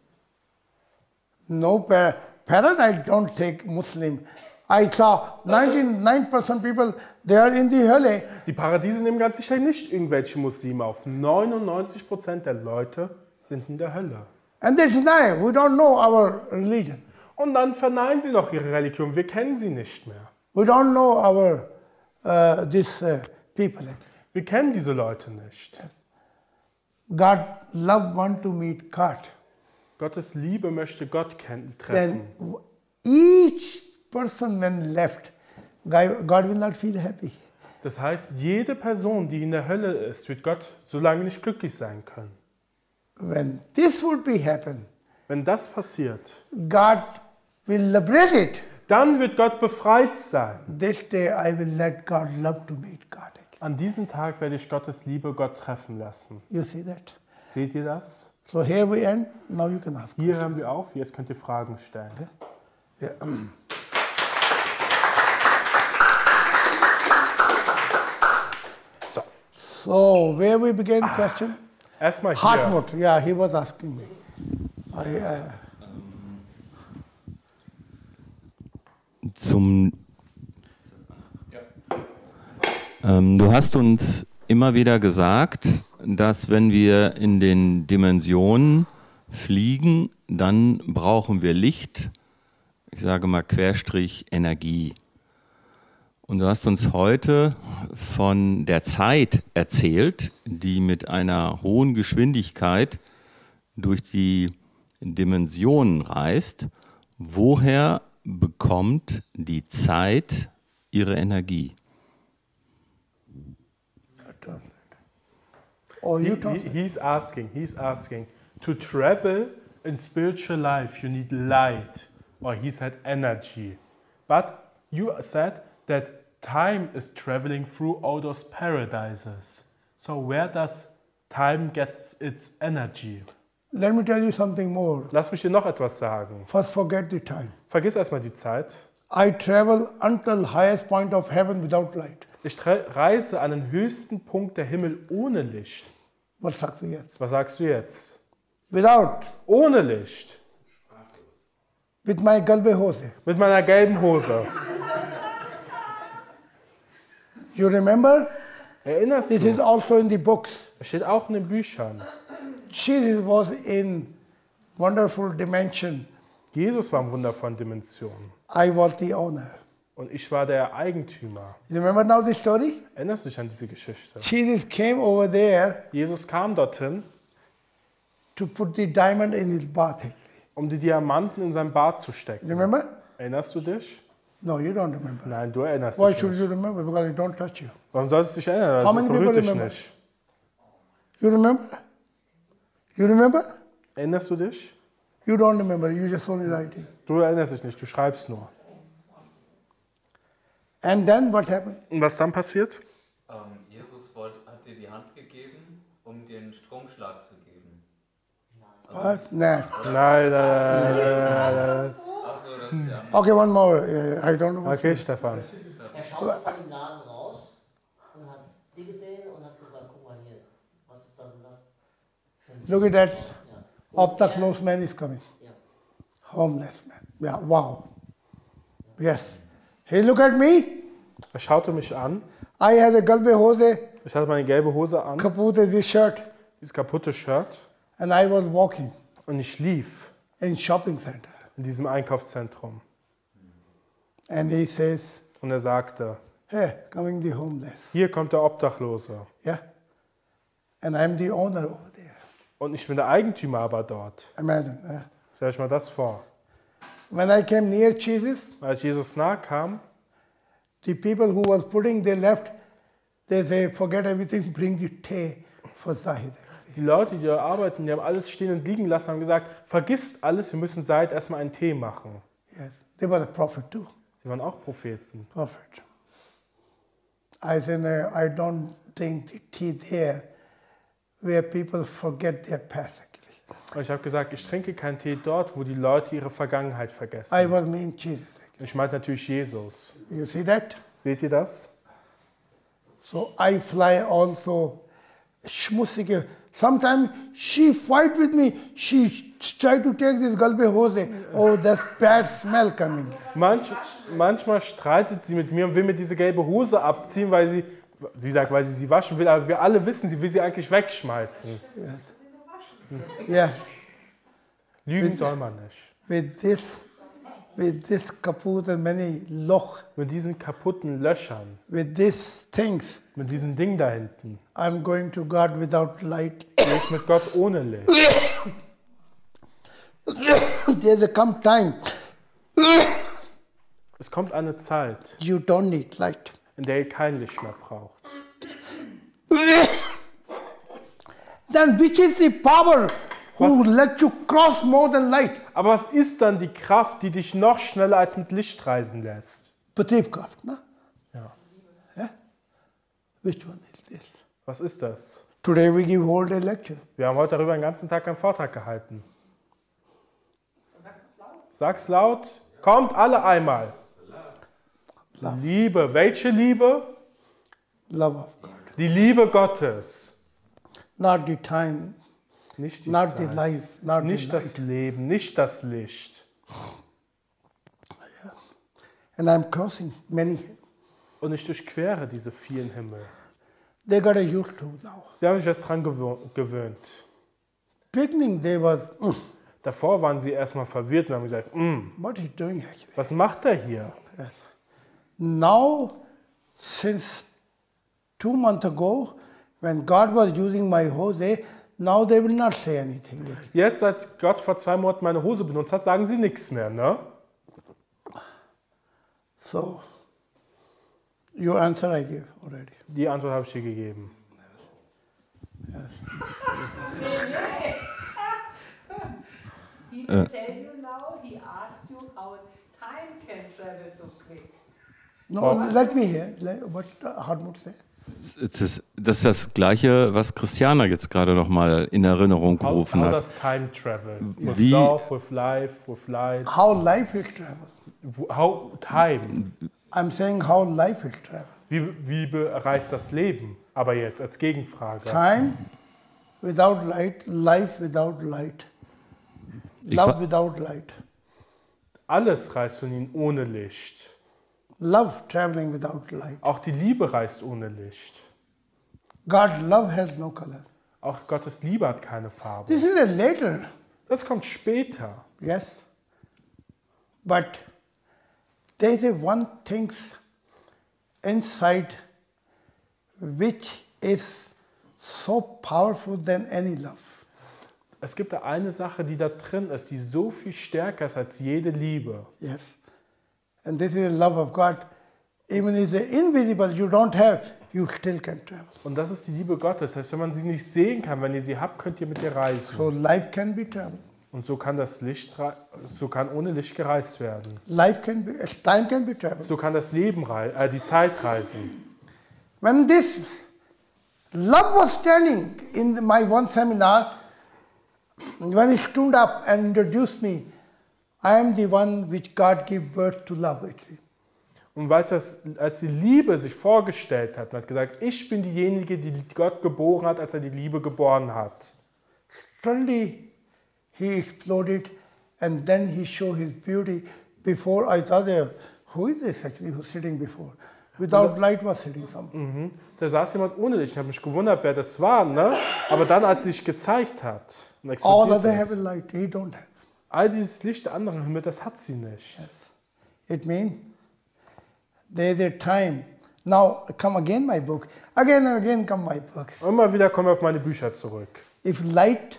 No, par- paradise don't take Muslim. I saw ninety-nine percent people, they are in the Hölle. Die Paradiese nehmen ganz sicher nicht irgendwelche Muslime auf. neunundneunzig Prozent der Leute sind in der Hölle. And they deny, we don't know our religion. Und dann verneinen sie noch ihre Religion. Wir kennen sie nicht mehr. We don't know our, uh, this uh, people actually. Wir kennen diese Leute nicht. God love want to meet God. Gottes Liebe möchte Gott kennen, Then treffen. each person when left, God God will not feel happy. Das heißt, jede Person, die in der Hölle ist, wird Gott so lange nicht glücklich sein können. When this would be happen, Wenn das passiert, God will liberate it. dann wird Gott befreit sein. This day I will let God love to meet God. An diesem Tag werde ich Gottes Liebe Gott treffen lassen. You see that? Seht ihr das? So here we end. Now you can ask. Hier hören wir auf, jetzt könnt ihr Fragen stellen. Yeah. So, So where we begin question? erstmal hier. Hartmut. Yeah, he was asking me. I, uh, Zum ähm, du hast uns immer wieder gesagt, dass wenn wir in den Dimensionen fliegen, dann brauchen wir Licht, ich sage mal Querstrich Energie. Und du hast uns heute von der Zeit erzählt, die mit einer hohen Geschwindigkeit durch die Dimensionen reist. Woher bekommt die Zeit ihre Energie? oh, He, you he, talk. he's asking, he's asking, to travel in spiritual life you need light, or he said energy. But you said that time is traveling through all those paradises. So where does time get its energy? Let me tell you something more. Lass mich dir noch etwas sagen. First, forget the time. Vergiss erstmal die Zeit. I travel until highest point of heaven without light. Ich tre- reise an den höchsten Punkt der Himmel ohne Licht. Was sagst du jetzt? Was sagst du jetzt? Without, Ohne Licht. with my galbe hose. Mit meiner gelben Hose. You remember? Erinnerst This is du? also in the books. Es steht auch in den Büchern. Jesus was in wonderful dimension. Jesus war in wundervollen Dimensionen. I was the owner. Und ich war der Eigentümer. You remember now the story? Erinnerst du dich an diese Geschichte? Jesus came over there Jesus kam dorthin, to put the diamond in his bath. actually. um die Diamanten in sein Bad zu stecken. Remember? Erinnerst du dich? No, you don't remember. Nein, du erinnerst Why dich should nicht. you remember? Because it don't touch you. Warum solltest du dich erinnern? How Das many people berührt dich remember? nicht. You remember? You remember? Erinnerst du dich? You don't remember. You just only writing. Du erinnerst dich nicht, du schreibst nur. And then what happened? Und was dann passiert? Ähm, Jesus wollte, hat dir die Hand gegeben um dir einen Stromschlag zu geben. What? Nah. Nein, nein, nein, nein, nein, nein. Achso, das ist ja. Okay, one more. Uh, I don't know. What Okay, Stefan. Er schaut von dem Laden raus und hat sie gesehen und hat gesagt, guck mal hier, was ist da so das? Look at that. Ja. Obdachlos man is coming. Ja. Homeless man. Yeah, wow. Yes. Hey, look at me. Er schaute mich an. I had a galbe hose, Ich hatte meine gelbe Hose an, kaput this shirt, dieses kaputte Shirt. and I was walking Und ich lief in shopping center. in diesem Einkaufszentrum. And he says, Und er sagte, hey, coming the homeless. hier kommt der Obdachlose. Yeah. And I'm the owner over there. Und ich bin der Eigentümer aber dort. Imagine. eh? Stell euch mal das vor. When I came near Jesus, Als Jesus nahe kam, the people who was putting their left, they say, forget everything, bring the tea for Zahid. die Leute, die da arbeiten, die haben alles stehen und liegen lassen, haben gesagt, vergisst alles, wir müssen Said erstmal einen Tee machen. Yes, they were a prophet too. Sie waren auch Propheten. Prophet. I said, no, I don't drink the tea there where people forget their past. Actually. Und ich habe gesagt, ich trinke keinen Tee dort, wo die Leute ihre Vergangenheit vergessen. I was mean Jesus. Ich meinte natürlich Jesus. You see that? Seht ihr das? So I fly also schmutzige. Sometimes she fight with me. She try to take this galbe hose. Oh, that's bad smell coming. Manch, manchmal streitet sie mit mir und will mir diese gelbe Hose abziehen, weil sie, sie sagt, weil sie sie waschen will, aber wir alle wissen, sie will sie eigentlich wegschmeißen. Yes. Yeah. Lügen soll man nicht. With this, with this kaput and many loch, Mit diesen kaputten Löchern, with these things, mit diesem Ding da hinten, I'm going to God without light. gehe ich mit Gott ohne Licht. There's a come time Es kommt eine Zeit, you don't need light. in der ihr kein Licht mehr braucht. Then which is the power who let you cross more than light? Aber was ist dann die Kraft, die dich noch schneller als mit Licht reisen lässt? Betriebskraft, no? Ja. Yeah? Which one is this? Was ist das? Today we give whole day lecture. Wir haben heute darüber den ganzen Tag einen Vortrag gehalten. Sag's laut. Kommt alle einmal. Love. Liebe. Welche Liebe? Love of God. Die Liebe Gottes. Not the time, Nicht die not the Zeit. life, not Nicht the das light. Leben, nicht das Licht. And I'm crossing many. Und ich durchquere diese vielen Himmel. They got a used to now. Sie haben sich erst dran gewö- gewöhnt. Beginning they was, "Mm, Davor waren sie erstmal verwirrt und haben gesagt, "Mm, what is he doing actually? was macht er hier? Yes. Now, since two months ago, when God was using my hose, now they will not say anything. Jetzt, seit Gott vor zwei Monaten meine Hose benutzt hat, sagen sie nichts mehr, ne? So, your answer I gave already. Die Antwort habe ich dir gegeben. He will tell you now, he asked you how time can travel so quick. No, let me hear. Let, what Hartmut say? Das, das ist das Gleiche, was Christiana jetzt gerade noch mal in Erinnerung How, gerufen how hat. does time travel? With Wie- love, with life, with light. How life is travel. How time? I'm saying how life is travel. Wie, wie bereist das Leben? Aber jetzt als Gegenfrage. Time without light, life without light, Ich love fa- without light, Alles reist von ihnen ohne Licht. love traveling without light. Auch die Liebe reist ohne Licht. God's love has no color. Auch Gottes Liebe hat keine Farbe. This is a later, Das kommt später. yes. But there is a one things inside which is so powerful than any love. Es gibt da eine Sache, die da drin ist, die so viel stärker ist als jede Liebe. Yes. And this is the love of God. Even if the invisible you don't have, you still can travel. Und das ist die Liebe Gottes. Das heißt, wenn man sie nicht sehen kann, wenn ihr sie habt, könnt ihr mit ihr reisen. So life can be traveled. Und so kann das Licht, rei- so kann ohne Licht gereist werden. Life can be, time can be traveled. So kann das Leben, rei- äh, die Zeit reisen. When this Love was standing in my one seminar when he stood up and introduced me. I am the one which God gave birth to love, actually. Und weil das, als die Liebe sich vorgestellt hat und hat gesagt, ich bin diejenige, die Gott geboren hat, als er die Liebe geboren hat. Suddenly he exploded and then he showed his beauty. Before I thought, uh, who is this actually who's sitting before? Without light was sitting someone. Mhm. Da saß jemand ohne dich. Ich habe mich gewundert, wer das war. Ne? Aber dann, als sie sich gezeigt hat, und All explodiert other ist, have a light, he don't have. all dieses Licht der anderen Himmel, das hat sie nicht. Yes. It means there's a time. Now come again my book. Again and again come my books. Immer wieder kommen wir auf meine Bücher zurück. If light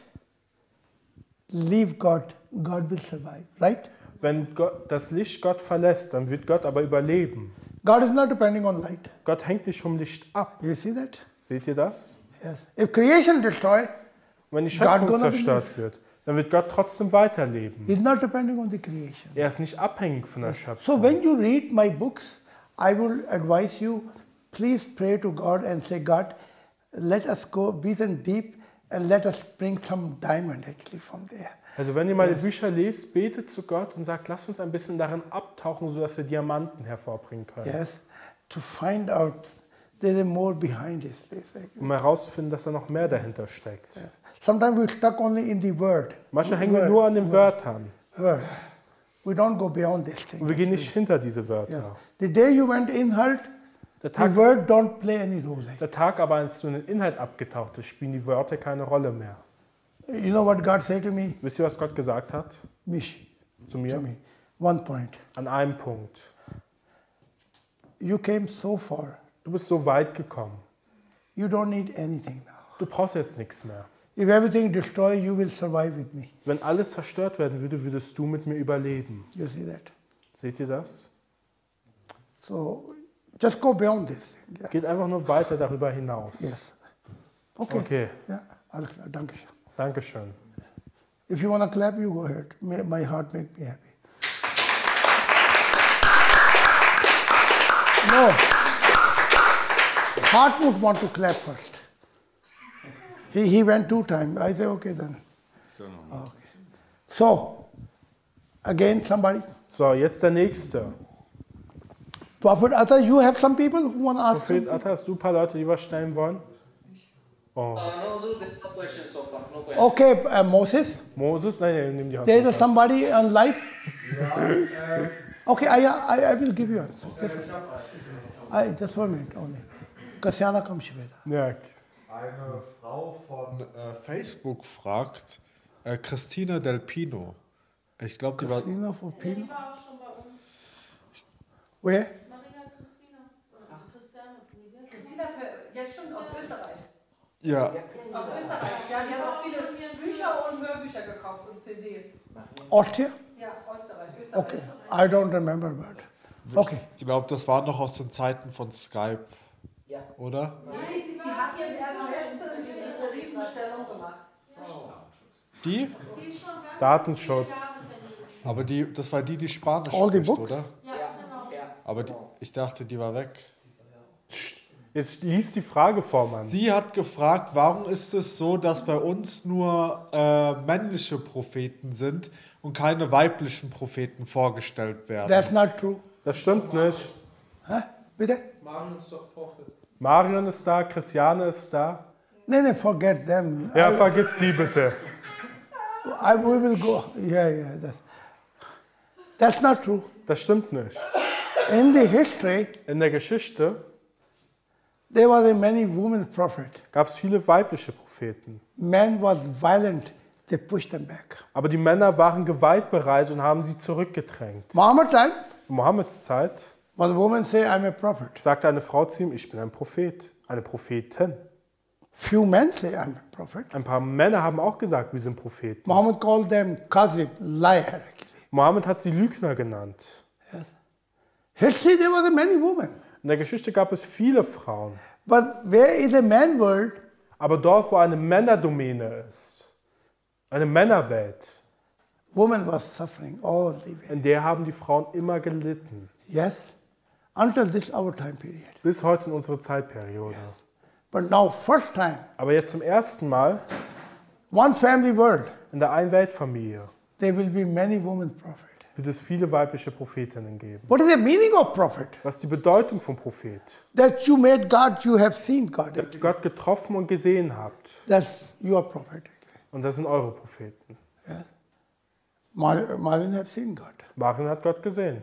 leave God, God will survive, right? Wenn Gott, das Licht Gott verlässt, dann wird Gott aber überleben. God is not depending on light. Gott hängt nicht vom Licht ab. You see that? Seht ihr das? Yes. If creation destroy, Und wenn die God Schöpfung gonna zerstört wird, dann wird Gott trotzdem weiterleben. he's not depending on the creation. Er ist nicht abhängig von der So Schöpfung. when you read my books, I will advise you, please pray to God and say, God, let us go deep and deep and let us bring some diamond actually from there. Also wenn ihr meine Bücher lest, betet zu Gott und sagt, lasst uns ein bisschen darin abtauchen, sodass wir Diamanten hervorbringen können. Yes, to find out there's more behind this. this Um herauszufinden, dass da noch mehr dahinter steckt. Sometimes we're stuck only in the word. Manchmal hängen wir Word, nur an den Wörtern. word. We don't go beyond this thing. Und wir gehen nicht hinter diese Yes. Wörter. The day you went inward, Der the Tag, word don't play any role. der Tag aber, als du in den Inhalt abgetaucht bist, spielen die Wörter keine Rolle mehr. You know what God said to me? Wisst ihr, was Gott gesagt hat Mish, zu to mir? me. One point. An einem Punkt. You came so far. Du bist so weit gekommen. You don't need anything now. Du brauchst jetzt nichts mehr. If everything destroy, you will survive with me. Wenn alles zerstört werden würde, würdest du mit mir überleben. You see that? Seht ihr das? So just go beyond this. Yeah. Geht einfach nur weiter darüber hinaus. Yes. Okay. Okay, Yeah. Alles klar. Danke schön. Dankeschön. If you want to clap, you go ahead. May- My heart make me happy. No. Heart would want to clap first. He, he went two times. I say, okay then. Okay. So, again, somebody. So, jetzt der nächste. Prophet Atta, you have some people who want to ask Prophet something? Atta, hast du ein paar Leute, die was stellen wollen? Oh. Uh, no, so there's no question so far. No question. Okay, uh, Moses. Moses? Nein, nein, nimm die Hand. There is runter. somebody on live. Ja, äh, Okay, I, I, I will give you answer. Just, I, just one minute only. Kasyana Kamshiveda. Ja, eine Frau von äh, Facebook fragt, äh, Christina Del Pino. Ich glaube, die war. Christina for Ja, die Pino. war auch schon bei uns. Where? Maria Christina. Ach, Christiane. Christina, ja stimmt, aus Österreich. Ja, Aus Österreich. Ja, die hat auch viele Bücher und Hörbücher gekauft und C Ds. Austria? Ja, Österreich. Österreich. Okay, I don't remember but. Okay. ich glaube, das war noch aus den Zeiten von Skype, Ja. oder? Nein, die, die hat jetzt erst letztens diese Riesenbestellung gemacht. Die? Die ist schon ganz Datenschutz. Aber die, das war die, die Spanisch All the spricht, books? oder? Ja, genau. Aber die, ich dachte, die war weg. Jetzt lies die Frage vor, Mann. Sie hat gefragt, warum ist es so, dass bei uns nur äh, männliche Propheten sind und keine weiblichen Propheten vorgestellt werden? That's not true. Das stimmt nicht. Huh? Bitte? Marion ist da, Christiane ist da. No, no, forget them. Ja, I, vergiss die bitte. I, we will go. Yeah, yeah. That's, that's not true. Das stimmt nicht. In the history, In der Geschichte there was a many women prophet. gab es viele weibliche Propheten. Man was violent. They pushed them back. Aber die Männer waren gewaltbereit und haben sie zurückgedrängt. Muhammad time, In Mohammeds Zeit one woman say, I'm a prophet. sagte eine Frau zu ihm, ich bin ein Prophet, eine Prophetin. Few men say, I'm a prophet. Ein paar Männer haben auch gesagt, wir sind Propheten. Muhammad called them Kazib, liar actually. Mohammed hat sie Lügner genannt. Yes. History, there was a many women. In der Geschichte gab es viele Frauen. But where is a man world, Aber dort, wo eine Männerdomäne ist, eine Männerwelt, woman was suffering all the way. in der haben die Frauen immer gelitten. Yes, until this our time period. Bis heute in unsere Zeitperiode. But now, first time, Aber jetzt zum ersten Mal one family world, in der Ein-Welt-Familie there will be many women prophets. wird es viele weibliche Prophetinnen geben. What is the meaning of prophet? Was ist die Bedeutung von Prophet? That you made God, you have seen God. Dass ihr Gott getroffen und gesehen habt. That's your prophet. Und das sind eure Propheten. Yes. Mar- Marlin have seen God. Maren hat Gott gesehen.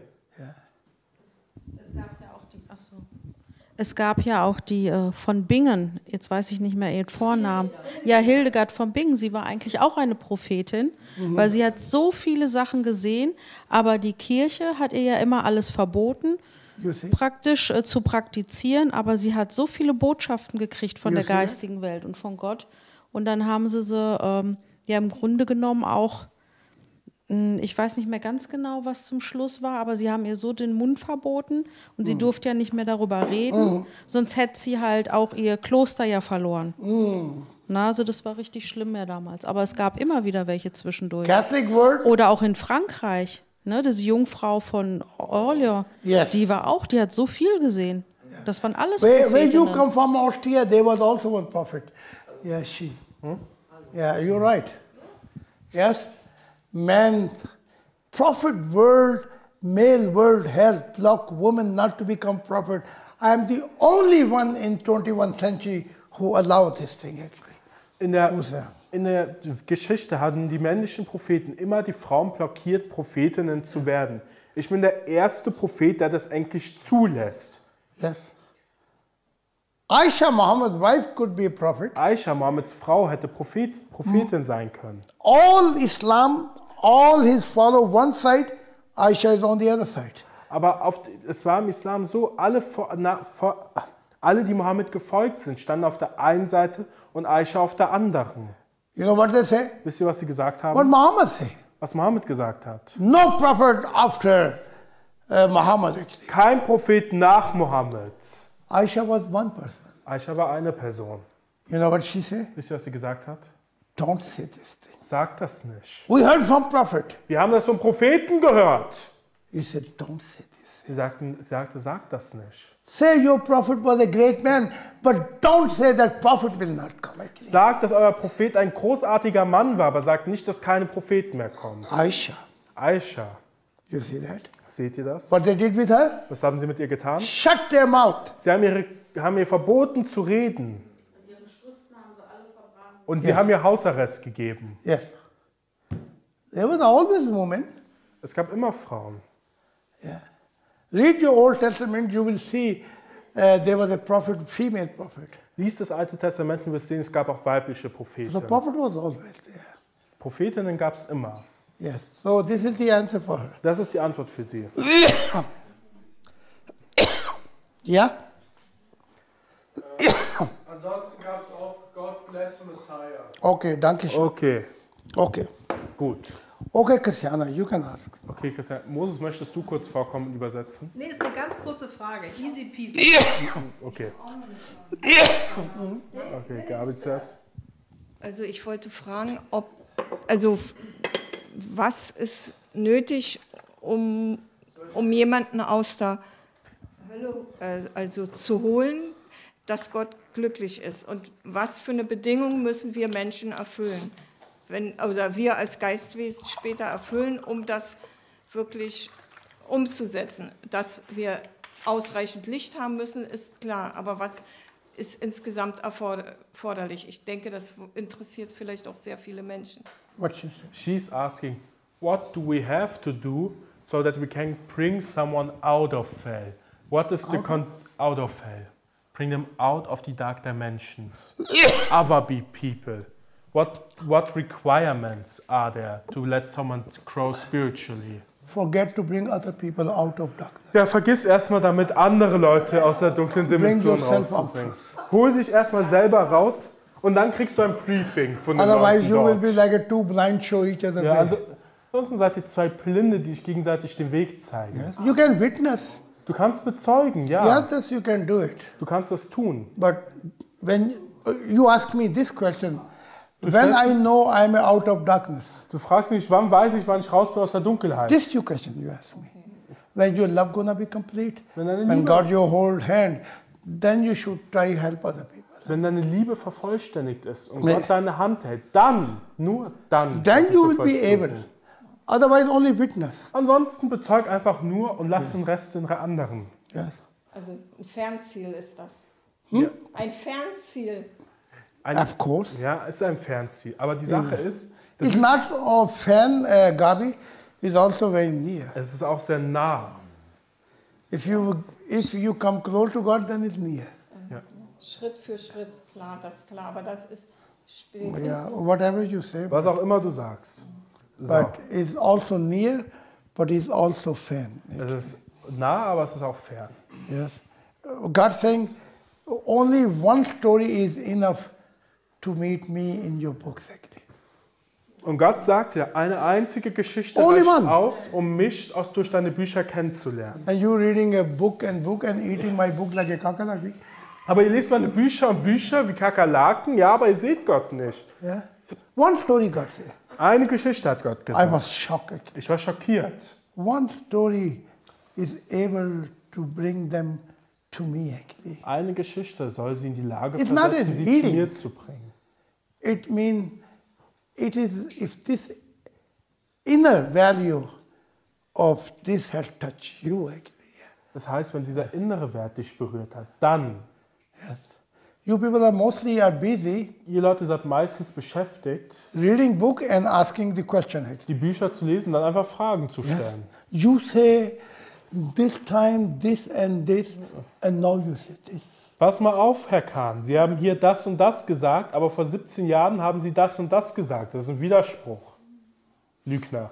Es gab ja auch die, ach so. Es gab ja auch die äh, von Bingen, jetzt weiß ich nicht mehr ihren Vornamen. Ja, Hildegard von Bingen, sie war eigentlich auch eine Prophetin, mhm. weil sie hat so viele Sachen gesehen, aber die Kirche hat ihr ja immer alles verboten, praktisch äh, zu praktizieren, aber sie hat so viele Botschaften gekriegt von You der see that? geistigen Welt und von Gott. Und dann haben sie sie ähm, ja im Grunde genommen auch, ich weiß nicht mehr ganz genau, was zum Schluss war, aber sie haben ihr so den Mund verboten und sie Mm. durfte ja nicht mehr darüber reden, Mm. sonst hätte sie halt auch ihr Kloster ja verloren. Mm. Na, also das war richtig schlimm ja damals. Aber es gab immer wieder welche zwischendurch. Catholic world? Oder auch in Frankreich, ne, diese Jungfrau von Orleans, Yes. die war auch, die hat so viel gesehen. Das waren alles Where, where you Prophetinnen. come from, Austria, there was also one prophet. Yeah, she. Yeah, you're right. Yes? Man, prophet world, male world has blocked women not to become prophet. I am the only one in twenty-first century who allowed this thing actually. In der, Who's that? in der Geschichte hatten die männlichen Propheten immer die Frauen blockiert, Prophetinnen zu werden. Ich bin der erste Prophet, der das endlich zulässt. Yes. Aisha, Muhammad's wife, could be a prophet. Aisha, Mohammeds Frau, hätte Prophet, Prophetin sein können. All Islam, all his follow one side, Aisha is on the other side. Aber auf, es war im Islam so, alle, vor, na, vor, alle, die Mohammed gefolgt sind, standen auf der einen Seite und Aisha auf der anderen. You know what they say? Wisst ihr, was sie gesagt What haben? Muhammad say? Was Mohammed gesagt hat. No prophet after uh, Muhammad actually. Kein Prophet nach Mohammed. Aisha was one person. Aisha war eine Person. You know what she said? Wisst ihr, was sie gesagt hat? Don't say this thing. Sag das nicht. We heard from prophet. Wir haben das vom Propheten gehört. He said, don't say this. Sie, sagten, sie sagte, sag das nicht. Say your prophet was a great man, but don't say that prophet will not come actually. Sagt, dass euer Prophet ein großartiger Mann war, aber sagt nicht, dass keine Propheten mehr kommen. Aisha, Aisha, you see that? seht ihr das? What they did with her? Was haben sie mit ihr getan? Shut their mouth. Sie haben, ihre, haben ihr verboten zu reden. Und sie Yes. haben ihr Hausarrest gegeben. Yes. There was always women. Es gab immer Frauen. Yeah. Read your Old Testament, you will see uh, there was a prophet, female prophet. Lies das Alte Testament und wirst sehen, es gab auch weibliche The Propheten. prophet was always there. Prophetinnen gab es immer. Yes. So this is the answer for her. Das ist die Antwort für sie. Yeah? Ansonsten gab es auch God Bless the Messiah. Okay, danke schön. Okay, Okay. gut. Okay, Christiana, you can ask. Okay, Christian. Moses, möchtest du kurz vorkommen und übersetzen? Nee, ist eine ganz kurze Frage. Easy peasy. Okay. Okay, Gabi zuerst. Also ich wollte fragen, ob, also was ist nötig, um, um jemanden aus der Hölle äh, also zu holen, dass Gott glücklich ist? Und was für eine Bedingung müssen wir Menschen erfüllen? Wenn, oder wir als Geistwesen später erfüllen, um das wirklich umzusetzen. Dass wir ausreichend Licht haben müssen, ist klar. Aber was ist insgesamt erforderlich? Ich denke, das interessiert vielleicht auch sehr viele Menschen. What she said. She's asking, what do we have to do so that we can bring someone out of hell? What is the con out of hell? Bring them out of the dark dimensions. Other be people. What what requirements are there to let someone grow spiritually? Forget to bring other people out of darkness. Ja, vergiss erstmal damit, andere Leute aus der dunklen Dimension yourself out rauszubringen. Hol dich erstmal selber raus und dann kriegst du ein Briefing von den Otherwise Leuten you will dort. be like a two blind show each other Ja, way. also, ansonsten seid ihr zwei Blinde, die sich gegenseitig den Weg zeigen. Yes. You can witness. Du kannst bezeugen, ja. Yeah, yes, you can do it. Du kannst das tun. But when you ask me this question, Du when stellst- I know I'm out of darkness, Du fragst mich, wann weiß ich, wann ich raus bin aus der Dunkelheit? this is your question you ask me. When your love gonna be complete, Wenn deine when Liebe, God your hold hand, then you should try help other people. Wenn deine Liebe vervollständigt ist und Nee. Gott deine Hand hält, dann, nur dann. then kannst you du will be vollständig. able. Otherwise, only witness. Ansonsten bezeug einfach nur und lass den Rest den anderen. Yes. Also ein Fernziel ist das. Ja. Ein Fernziel. Ein, Of course. Ja, ist ein Fernziel. Aber die Sache ist, It's not a fan, uh, Gabi. It's also very near. es ist auch sehr nah. If you if you come close to God, then it's near. Ja. Schritt für Schritt, klar, das ist klar. Aber das ist spielt Yeah, whatever you say. Was auch immer du sagst. So. But it's also near, but it's also fan. Es ist nah, aber es ist auch fern. Yes. Uh, God saying, only one story is enough to meet me in your books, actually. Und Gott sagt dir, eine einzige Geschichte Only reicht one. aus, um mich aus, durch deine Bücher kennenzulernen. And you reading a book and book and eating my book like a kakalaki. Aber ihr lest meine Bücher und Bücher wie Kakerlaken, ja, aber ihr seht Gott nicht. Yeah. One story God said. Eine Geschichte hat Gott I gesagt. was shocked, actually. Ich war schockiert. One story is able to bring them to me, actually. Eine Geschichte soll sie in die Lage It's not versetzen, a sie zu reading. mir zu bringen. It means it is if this inner value of this has touched you, actually. Das heißt, wenn dieser innere Wert dich berührt hat, dann, Yes. You people are mostly are busy ihr Leute seid meistens beschäftigt, reading book and asking the question, actually. die Bücher zu lesen und dann einfach Fragen zu Yes. stellen. You say this time this and this, and now you say this. Pass mal auf, Herr Kahn, Sie haben hier das und das gesagt, aber vor siebzehn Jahren haben Sie das und das gesagt. Das ist ein Widerspruch. Lügner.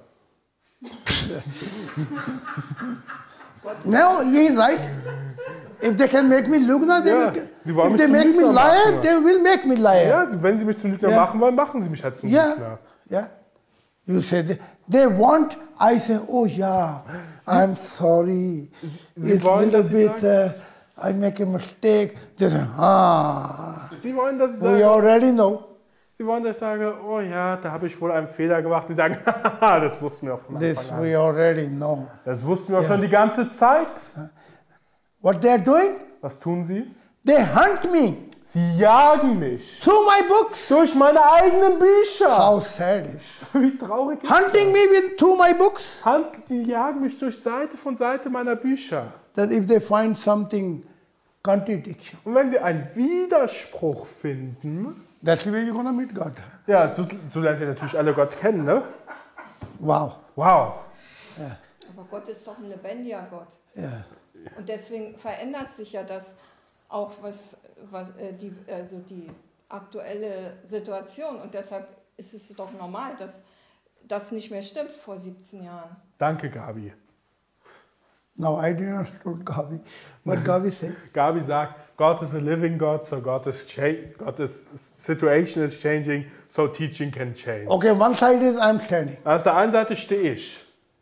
Now he is right. If they can make me Lugna, they Ja, will. sie wollen If mich they zum make me Lügner liar, machen. they will make me liar. Ja, Sie- wenn Sie mich zum Lügner Ja. machen wollen, machen Sie mich halt zum Yeah, Lügner. yeah. You say they, they want. I say, oh yeah, I'm sorry. Sie It's wollen, little dass ich bit. Uh, I make a mistake. They say, ah, Sie wollen, dass ich we sage, already know. Sie wollen, dass ich sage, oh ja, da habe ich wohl einen Fehler gemacht. Und Sie sagen, haha, das wussten wir auch von This Anfang an. we already know. Das wussten wir auch schon die ganze Zeit. What they are doing? Was tun Sie? They hunt me Sie jagen mich through my books. durch meine eigenen Bücher. How sad is. Wie traurig ist Hunting me with through my books. Hand, die jagen mich durch Seite von Seite meiner Bücher. That if they find something contradiction, Und wenn sie einen Widerspruch finden, that's the way you're gonna meet God. ja, so, so lernt ihr natürlich alle Gott kennen, ne? Wow. Wow. Aber Gott ist doch ein lebendiger Gott. Yeah. Und deswegen verändert sich ja das auch, was, was äh, die, also die aktuelle Situation. Und deshalb ist es doch normal, dass das nicht mehr stimmt vor siebzehn Jahren. Danke, Gabi. Now I didn't understand Gabi. What Gabi said. Gabi sagt, God is a living God, so God is cha- God is situation is changing, so teaching can change. Okay, one side is I'm standing. Auf der einen Seite stehe ich.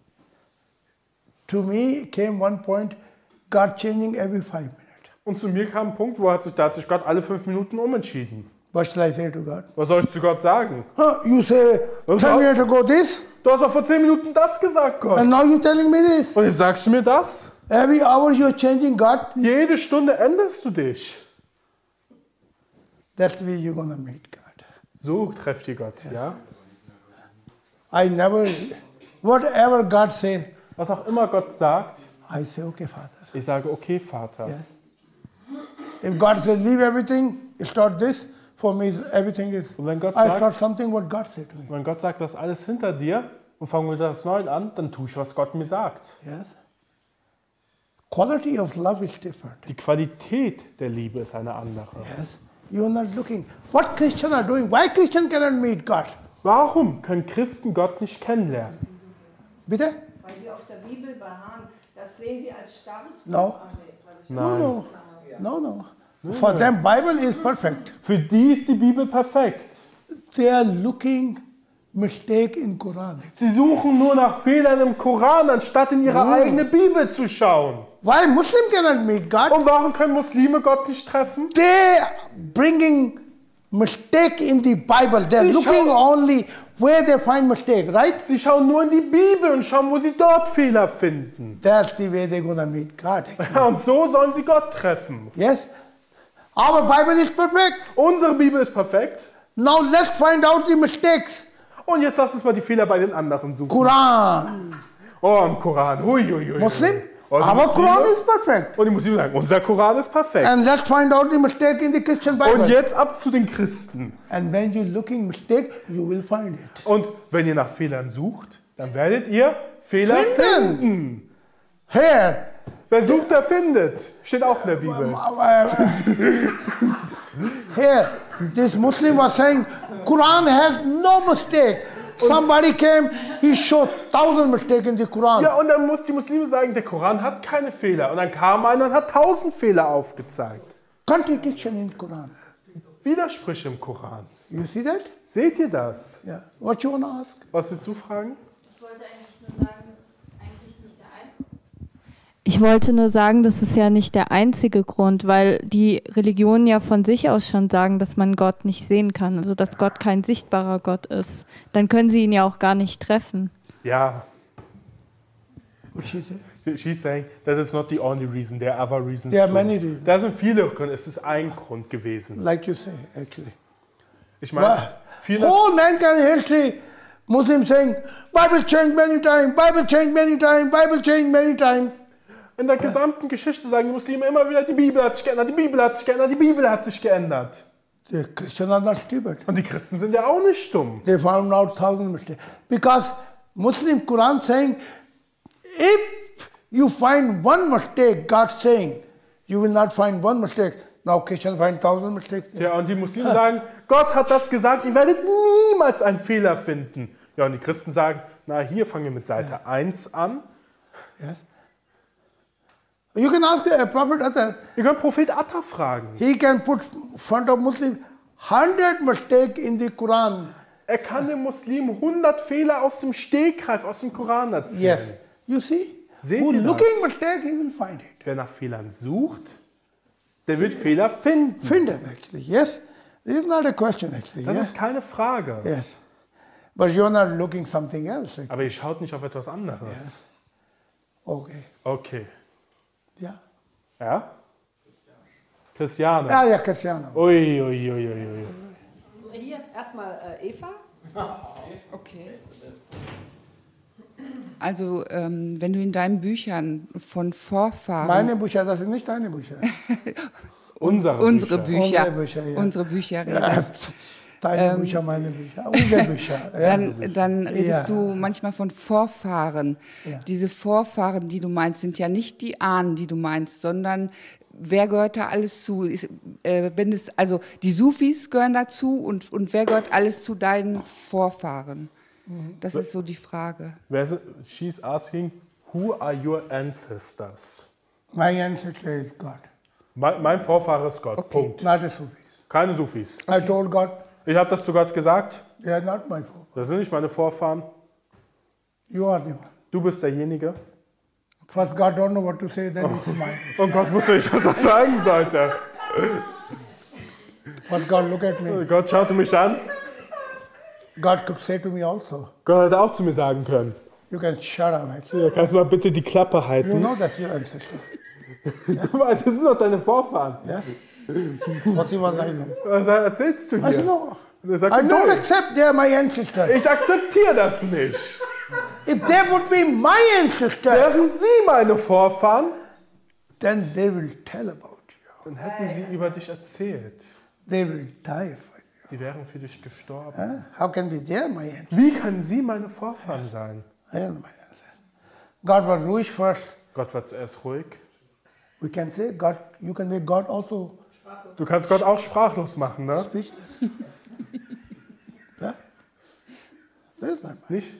To me came one point, God changing every five minutes. Und zu mir kam ein Punkt, wo hat sich, da hat sich Gott alle fünf Minuten umentschieden. What shall I say to God? Was soll ich zu Gott sagen? Huh, you say Was ten war- minutes ago this, Du hast doch vor zehn Minuten das gesagt, Gott. and now you're telling me this. Und jetzt sagst du mir das? Every hour you're changing God. Jede Stunde änderst du dich. That's the way you're gonna meet God. So trefft ihr Gott, ja? I never, whatever God say, Was auch immer Gott sagt, I say, okay, Father. ich sage, okay, Vater. Yes. If God says leave everything, start this, for me everything is. Und wenn Gott I sagt- start something what God said to me. Wenn Gott sagt, lass alles hinter dir und fangen wir das Neue an, dann tue ich, was Gott mir sagt. Yes. Quality of love is different. Die Qualität der Liebe ist eine andere. Yes. You are not looking. What Christians are doing? Why Christian cannot meet God? Warum können Christen Gott nicht kennenlernen? Bitte? Weil sie auf der Bibel beharren, das sehen sie als starres No. Buch an. Was ich Nein. No, no, no, no. For them, Bible is perfect. Für die ist die Bibel perfekt. They are looking mistake in Quran. Sie suchen nur nach Fehlern im Koran, anstatt in ihre eigene Bibel zu schauen. Why Muslim cannot meet God? Und warum können Muslime Gott nicht treffen? They bringing mistake in the Bible. They're Sie looking schauen- only where they find mistake, right? Sie schauen nur in die Bibel und schauen, wo sie dort Fehler finden. That's the way they're gonna meet God. Und so sollen sie Gott treffen. Yes? Our Bible is perfect. Unsere Bibel ist perfekt. Now let's find out the mistakes. Und jetzt lass uns mal die Fehler bei den anderen suchen. Quran. Oh, im Koran. Hui, hui, hui. Muslim? Und die Our Muslime- Quran is perfect. Und die Muslime sagen, unser Koran ist perfekt. And let's find out the mistake in the Christian Bible. Und jetzt ab zu den Christen. And when you're looking mistake, you will find it. Und wenn ihr nach Fehlern sucht, dann werdet ihr Fehler Finden. finden. Here, Wer sucht, der findet. Steht auch in der Bibel. here, this Muslim was saying, Quran has no mistake. Somebody came, he showed thousand mistakes in the Quran. Ja, und dann muss die Muslime sagen, der Koran hat keine Fehler. Und dann kam einer und hat tausend Fehler aufgezeigt. Contradiction in Quran. Widersprüche im Koran. You see that? Seht ihr das? Yeah. What you want to ask? Was willst du fragen? Ich wollte eigentlich nur sagen, das ist eigentlich nicht der ein Ich wollte nur sagen, das ist ja nicht der einzige Grund, weil die Religionen ja von sich aus schon sagen, dass man Gott nicht sehen kann, also dass Gott kein sichtbarer Gott ist. Dann können sie ihn ja auch gar nicht treffen. Ja. What she say? She's saying that is not the only reason. There are other reasons. There are too. many reasons. Da sind viele Gründe. Es ist ein Grund gewesen. Like you say, actually. Ich meine, viele. Whole mankind history, Muslims saying, Bible changed many times, Bible changed many times, Bible changed many times. In der gesamten Geschichte sagen die Muslime immer wieder, die Bibel hat sich geändert, die Bibel hat sich geändert, die Bibel hat sich geändert. The Christians are not stupid. Und die Christen sind ja auch nicht stumm. They found out thousand mistakes. Because Muslim Quran saying, if you find one mistake, God saying, you will not find one mistake. Now Christians find thousand mistakes. Ja, und die Muslime sagen, Gott hat das gesagt, ihr werdet niemals einen Fehler finden. Ja, und die Christen sagen, na hier fangen wir mit Seite eins an. Yes. You can ask the Prophet Atta. Ihr könnt Prophet Atta fragen. He can put front of Muslim hundred mistake in the Quran. Er kann dem Muslim hundert Fehler aus dem Stegreif, aus dem Koran erzählen. Yes. You see? Seht Who ihr das? looking mistake, he will find it. Wer nach Fehlern sucht, der wird Fehler finden. Find them actually. Yes. This is not a question actually. Das yes? ist keine Frage. Yes. But you're not looking something else. Actually. Aber ihr schaut nicht auf etwas anderes. Yes. Okay. Okay. Ja. Ja? Christiane. Ja, ja, Christiane. Ui, ui, ui, ui, ui. Hier erstmal äh, Eva. Okay. Also, ähm, wenn du in deinen Büchern von Vorfahren... Meine Bücher, das sind nicht deine Bücher. Unsere, unsere Bücher. Bücher. Unsere Bücher, ja. Unsere Bücher Ja, redest. deine Ähm, Bücher, meine Bücher. Unsere Bücher. Ja. Dann, dann redest Ja. du manchmal von Vorfahren. Ja. Diese Vorfahren, die du meinst, sind ja nicht die Ahnen, die du meinst, sondern wer gehört da alles zu? Ist, äh, wenn es, also die Sufis gehören dazu und, und wer gehört alles zu deinen Vorfahren? Das ist so die Frage. Wer ist- She's asking, who are your ancestors? My ancestor is God, Mein, mein Vorfahre ist Gott. Okay. Punkt. not the Sufis. Keine Sufis. I told God, Ich habe das zu Gott gesagt. they are not my fault. Das sind nicht meine Vorfahren. You are the one. Du bist derjenige. First, God don't know what to say, then it's mine. Und Gott wusste nicht, was er sagen sollte. First, God look at me. Gott schaute mich an. God could say to me also, Gott hätte auch zu mir sagen können. you can shut up actually. Ja, kannst du mal bitte die Klappe You halten? know that's your ancestor. Du weißt, das sind doch deine Vorfahren. Yeah? What he was like. Was erzählst du I said, hier? no. Und er sagt, I don't "Nö, accept they are my ancestor. ich akzeptiere das nicht. If they would be my ancestor, Wären sie meine Vorfahren, then they will tell about you. dann hätten sie über dich erzählt. They will die for you. Sie wären für dich gestorben. Huh? How can be they my ancestor? Wie können sie meine Vorfahren sein? I don't know my ancestor. God was ruhig first. Gott war zuerst ruhig. We can say God, you can make God also Du kannst Gott auch sprachlos machen, ne? speechless. Yeah? That is not mine. Nicht?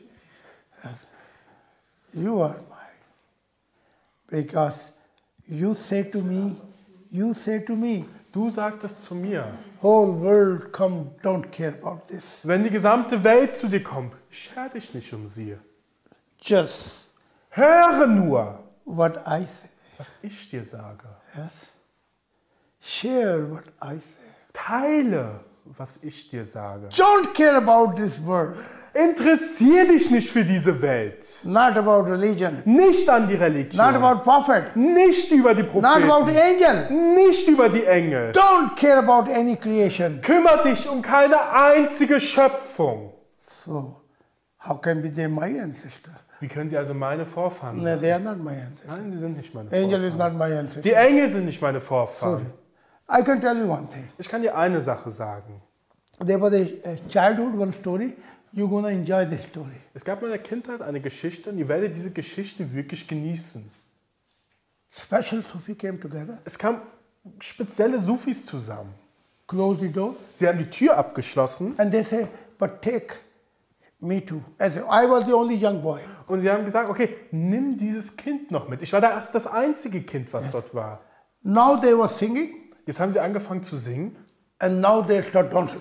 You are mine. Because you say to me, you say to me, Du sagtest zu mir, whole world come, don't care about this. wenn die gesamte Welt zu dir kommt, scher dich nicht um sie. Just Höre nur, what I say. was ich dir sage. Yes? Share what I say. Teile, was ich dir sage. Don't care about this world. Interessier dich nicht für diese Welt. Not about religion. Nicht an die Religion. Not about prophet. Nicht über die Propheten. Not about angel. Nicht über die Engel. Don't care about any creation. Kümmere dich um keine einzige Schöpfung. So, how can be they my ancestor? Wie können sie also meine Vorfahren No, sein? they are not my ancestor. Nein, sie sind nicht meine Angel is Vorfahren. not my ancestor. Die Engel sind nicht meine Vorfahren. Sorry. I can tell you one thing. Ich kann dir eine Sache sagen. There was a, a childhood one story. You're gonna enjoy this story. Es gab in meiner Kindheit eine Geschichte und ihr werdet diese Geschichte wirklich genießen. Special Sufi came together. Es kamen spezielle Sufis zusammen. Close the door. Sie haben die Tür abgeschlossen. And they say, but take me too. As I was the only young boy. Und sie haben gesagt, okay, nimm dieses Kind noch mit. Ich war da erst das einzige Kind, was yes. dort war. Now they were singing. Jetzt haben sie angefangen zu singen. And now they start dancing.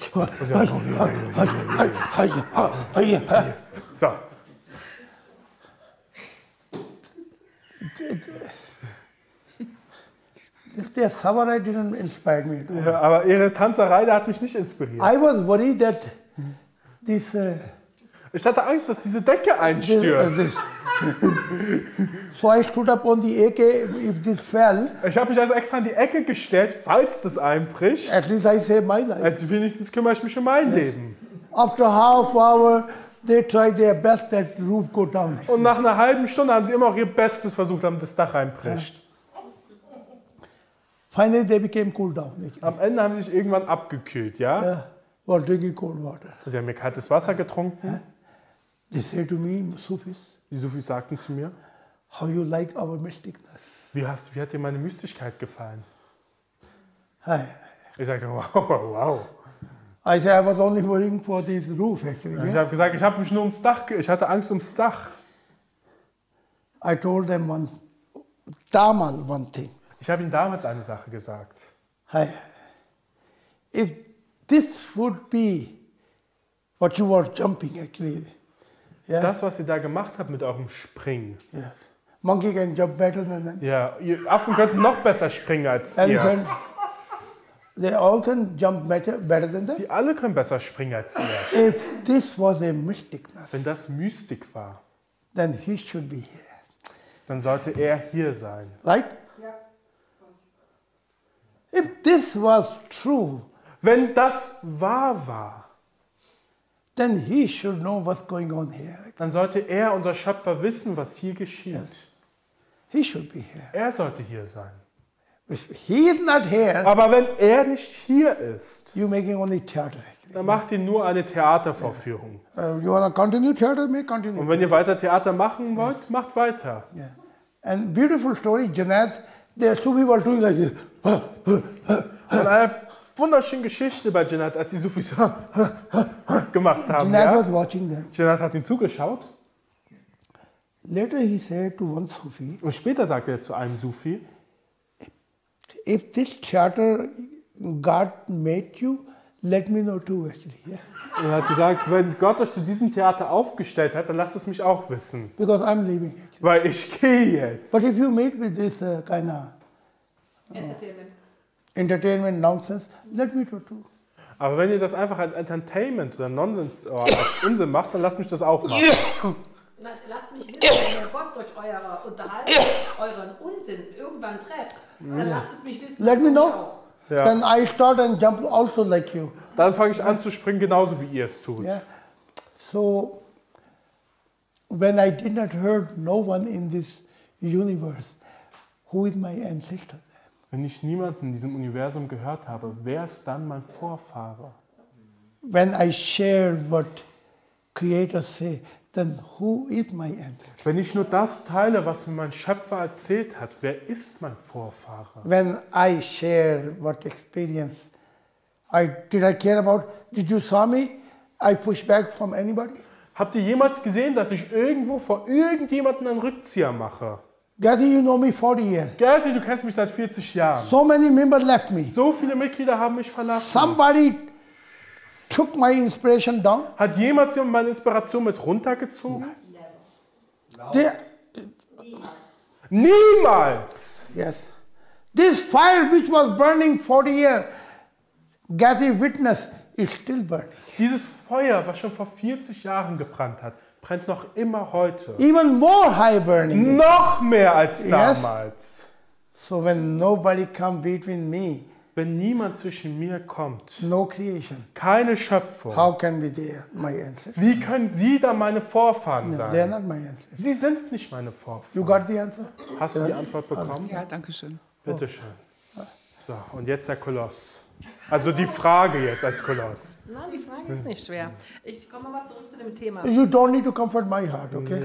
So. This their Samurai didn't inspire me. Ja, aber ihre Tanzerei, da hat mich nicht inspiriert. I was worried that this. Uh, ich hatte Angst, dass diese Decke einstürzt. This, uh, this. So I stood up on the Ecke if this fell. Ich habe mich also extra an die Ecke gestellt, falls das einbricht. At least I save my life. Also wenigstens kümmere ich mich um mein yes. Leben. After half hour, they tried their best that the roof go down. Und nach einer halben Stunde haben sie immer auch ihr Bestes versucht, damit das Dach einbricht. Yeah. Finally, they became cool down. Am Ende haben sie sich irgendwann abgekühlt, ja? Yeah. Well, drinking cold water. Sie haben mir kaltes Wasser getrunken. Yeah. They said to me, Sufis. Die Sufis sagten zu mir, how you like our mysticness. Wie, hast, wie hat dir meine Mystigkeit gefallen? Hi. Ich sagte, wow, wow. I said I was only worrying for this roof actually. Ich habe gesagt, ich habe mich nur ums Dach, ich hatte Angst ums Dach. I told them one, damals one thing. Ich habe ihnen damals eine Sache gesagt. Hi. If this would be what you were jumping actually. Yeah. Das, was ihr da gemacht habt mit eurem Springen. Yes. Monkey can jump better than them. Ja, ihr Affen könnten noch besser springen als Elephant, ihr. They all can jump better, better than them. Sie alle können besser springen als ihr. If this was a mysticness, wenn das Mystik war, then he should be here. Dann sollte er hier sein. Right? Ja. If this was true, wenn das wahr war, then he should know what's going on here. Dann sollte er, unser Schöpfer, wissen, was hier geschieht. Yes. He should be here. Er sollte hier sein. If he is not here, aber wenn er nicht hier ist, you're making only theater. Dann macht ihr nur eine Theatervorführung. Yeah. Uh, you wanna continue theater? May continue. Und wenn ihr weiter Theater machen wollt, yes. macht weiter. Yeah. And beautiful story, Janat, there two people doing like this. Und eine wunderschöne Geschichte bei Janat, als die Sufis gemacht haben. Janat ja? was watching them. Janat hat ihm zugeschaut. Later he said to one Sufi. Und später sagte er zu einem Sufi, if this theater God made you, let me know too actually. Yeah? Und er hat gesagt, wenn Gott euch zu diesem Theater aufgestellt hat, dann lasst es mich auch wissen. Because I'm leaving. Actually. Weil ich gehe jetzt. But if you meet with this uh, kind of uh, Entertainment. entertainment nonsense, let me know too. Aber wenn ihr das einfach als Entertainment oder Nonsens oder als Unsinn macht, dann lasst mich das auch machen. Nein, lasst mich wissen, wenn ihr Gott durch eure Unterhaltung, euren Unsinn irgendwann trefft, dann Yeah. lasst es mich wissen. Let me know. Auch. Ja. Then I start and jump also like you. Dann fange ich an zu springen, genauso wie ihr es tut. Yeah. So when I did not heard no one in this universe, who is my ancestor? Wenn ich niemanden in diesem Universum gehört habe, wer ist dann mein Vorfahre? When I share what creators say, then who is my ancestor? Wenn ich nur das teile, was mir mein Schöpfer erzählt hat, wer ist mein Vorfahre? When I share what experience, I did I care about? Did you saw me? I push back from anybody? Habt ihr jemals gesehen, dass ich irgendwo vor irgendjemandem einen Rückzieher mache? Gertie, you know me forty years. Gertie, du kennst mich seit vierzig Jahren. So many members left me. So viele Mitglieder haben mich verlassen. Somebody took my inspiration down. Hat jemals jemand meine Inspiration mit runtergezogen? They, Niemals! yes. This fire which was burning forty years, Gertie witness, is still burning. Dieses Feuer, was schon vor vierzig Jahren gebrannt hat, brennt noch immer heute. Even more high burning. Noch mehr als Yes. damals. So when nobody come between me, Wenn niemand zwischen mir kommt, no creation, keine Schöpfung, how can be there, my ancestors? wie können Sie dann meine Vorfahren No, sein? they are not my ancestors. Sie sind nicht meine Vorfahren. You got the answer? Hast du die Antwort bekommen? Ja, danke schön. Bitte schön. So, und jetzt der Koloss. Also die Frage jetzt als Koloss. Nein, die Frage ist nicht schwer. Ich komme mal zurück zu dem Thema. You don't need to comfort my heart, okay?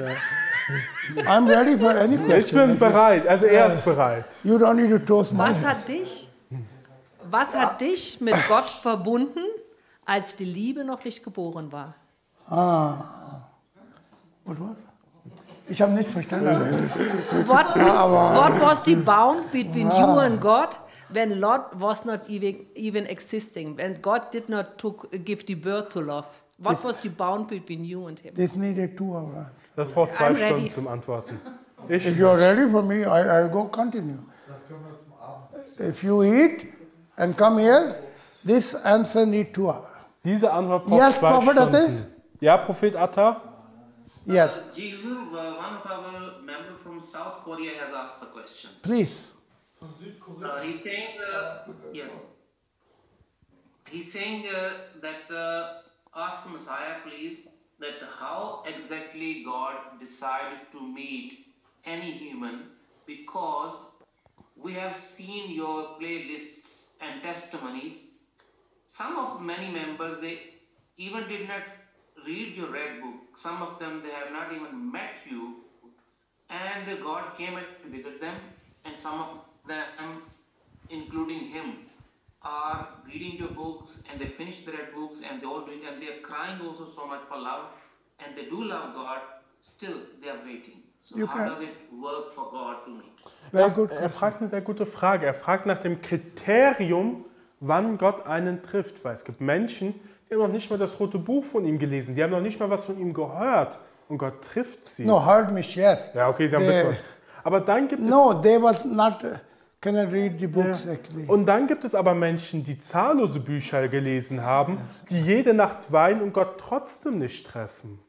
I'm ready for any question. Ich bin bereit, also er ist bereit. You don't need to toast my Was heart. hat dich, was hat dich mit Gott verbunden, als die Liebe noch nicht geboren war? Ah. What was? Ich habe nicht verstanden. What, Aber- what was the bound between you and God when Lot was not even, even existing? When God did not took, give the birth to love? What This- was the bound between you and him? This needed two hours. Das braucht zwei I'm Stunden ready. zum Antworten. Ich, If you're ready for me, I, I'll go continue. Das können wir zum Abend. If you eat and come here, this answer need two hours. diese Antwort braucht Yes, zwei Prophet Atta? Stunden. Ja, Prophet Atta? Yes, Uh, Jihu, uh, one of our members from South Korea has asked the question. please. Uh, he's saying, uh, yes. He's saying uh, that uh, ask Messiah, please, that how exactly God decided to meet any human, because we have seen your playlists and testimonies. Some of many members, they even did not read your red book. Some of them, they have not even met you. And uh, God came and visited them, and some of them, including him, are reading your books, and they finish the red books, and they all doing, and they are crying also so much for love, and they do love God. Still, they are waiting. So You how can- does it work for God to meet? Very good. Er fragt eine sehr gute Frage. Er fragt nach dem Kriterium, wann Gott einen trifft. Weil es gibt Menschen, die haben noch nicht mal das rote Buch von ihm gelesen. Die haben noch nicht mal was von ihm gehört. Und Gott trifft sie. No, heard me, yes. Ja, okay, sie haben They- das. Aber dann gibt es No, they was not, uh, cannot read the books actually. Und dann gibt es aber Menschen, die zahllose Bücher gelesen haben, die jede Nacht weinen und Gott trotzdem nicht treffen.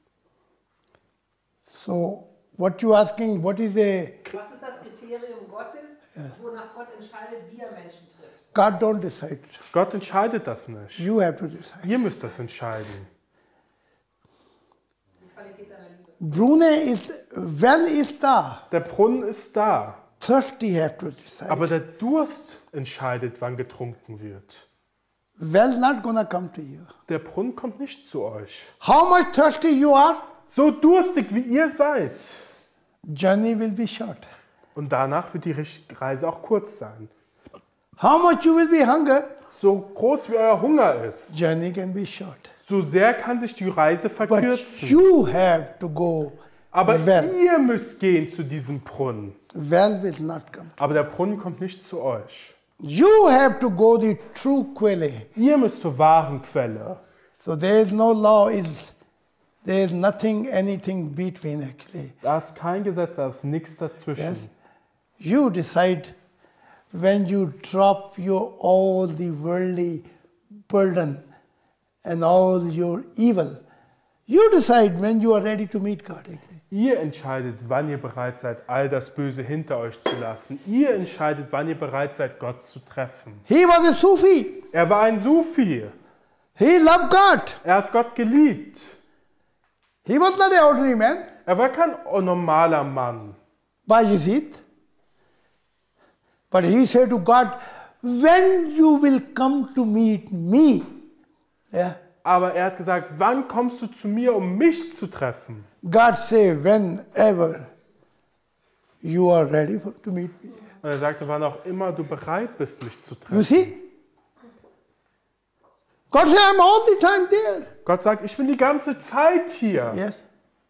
So, what you asking, what is a, Was ist das Kriterium Gottes, wonach Gott entscheidet, wie er Menschen trifft? God don't decide. Gott entscheidet das nicht. You have to decide. Ihr müsst das entscheiden. Die Qualität deiner Liebe. Brunei is, well is da. Der Brunnen ist da, Thirsty have to decide. aber der Durst entscheidet, wann getrunken wird. Well not gonna come to you. Der Brunnen kommt nicht zu euch. How much thirsty you are, So durstig wie ihr seid. journey will be short. Und danach wird die Reise auch kurz sein. How much you will be hunger, So groß wie euer Hunger ist, journey can be short. so sehr kann sich die Reise But verkürzen. you have to go Aber well. ihr müsst gehen zu diesem Brunnen. Well will not come. Aber der Brunnen kommt nicht zu euch. You have to go the true quelle. Ihr müsst zur wahren Quelle. So there is no law, is there is nothing, anything between actually. Da ist kein Gesetz, da ist nichts dazwischen. Yes. You decide when you drop your all the worldly burden and all your evil. You decide when you are ready to meet God. Actually. Ihr entscheidet, wann ihr bereit seid, all das Böse hinter euch zu lassen. Ihr entscheidet, wann ihr bereit seid, Gott zu treffen. He was a Sufi. Er war ein Sufi. He loved God. Er hat Gott geliebt. He was not an ordinary man. Er war kein normaler Mann. By Yazid. But he said to God, when you will come to meet me, yeah, Aber er hat gesagt, wann kommst du zu mir, um mich zu treffen? God say, whenever you are ready for, to meet me. Und er sagte, wann auch immer du bereit bist, mich zu You treffen. see? God say, I'm all the time there. Gott sagt, ich bin die ganze Zeit hier. Yes.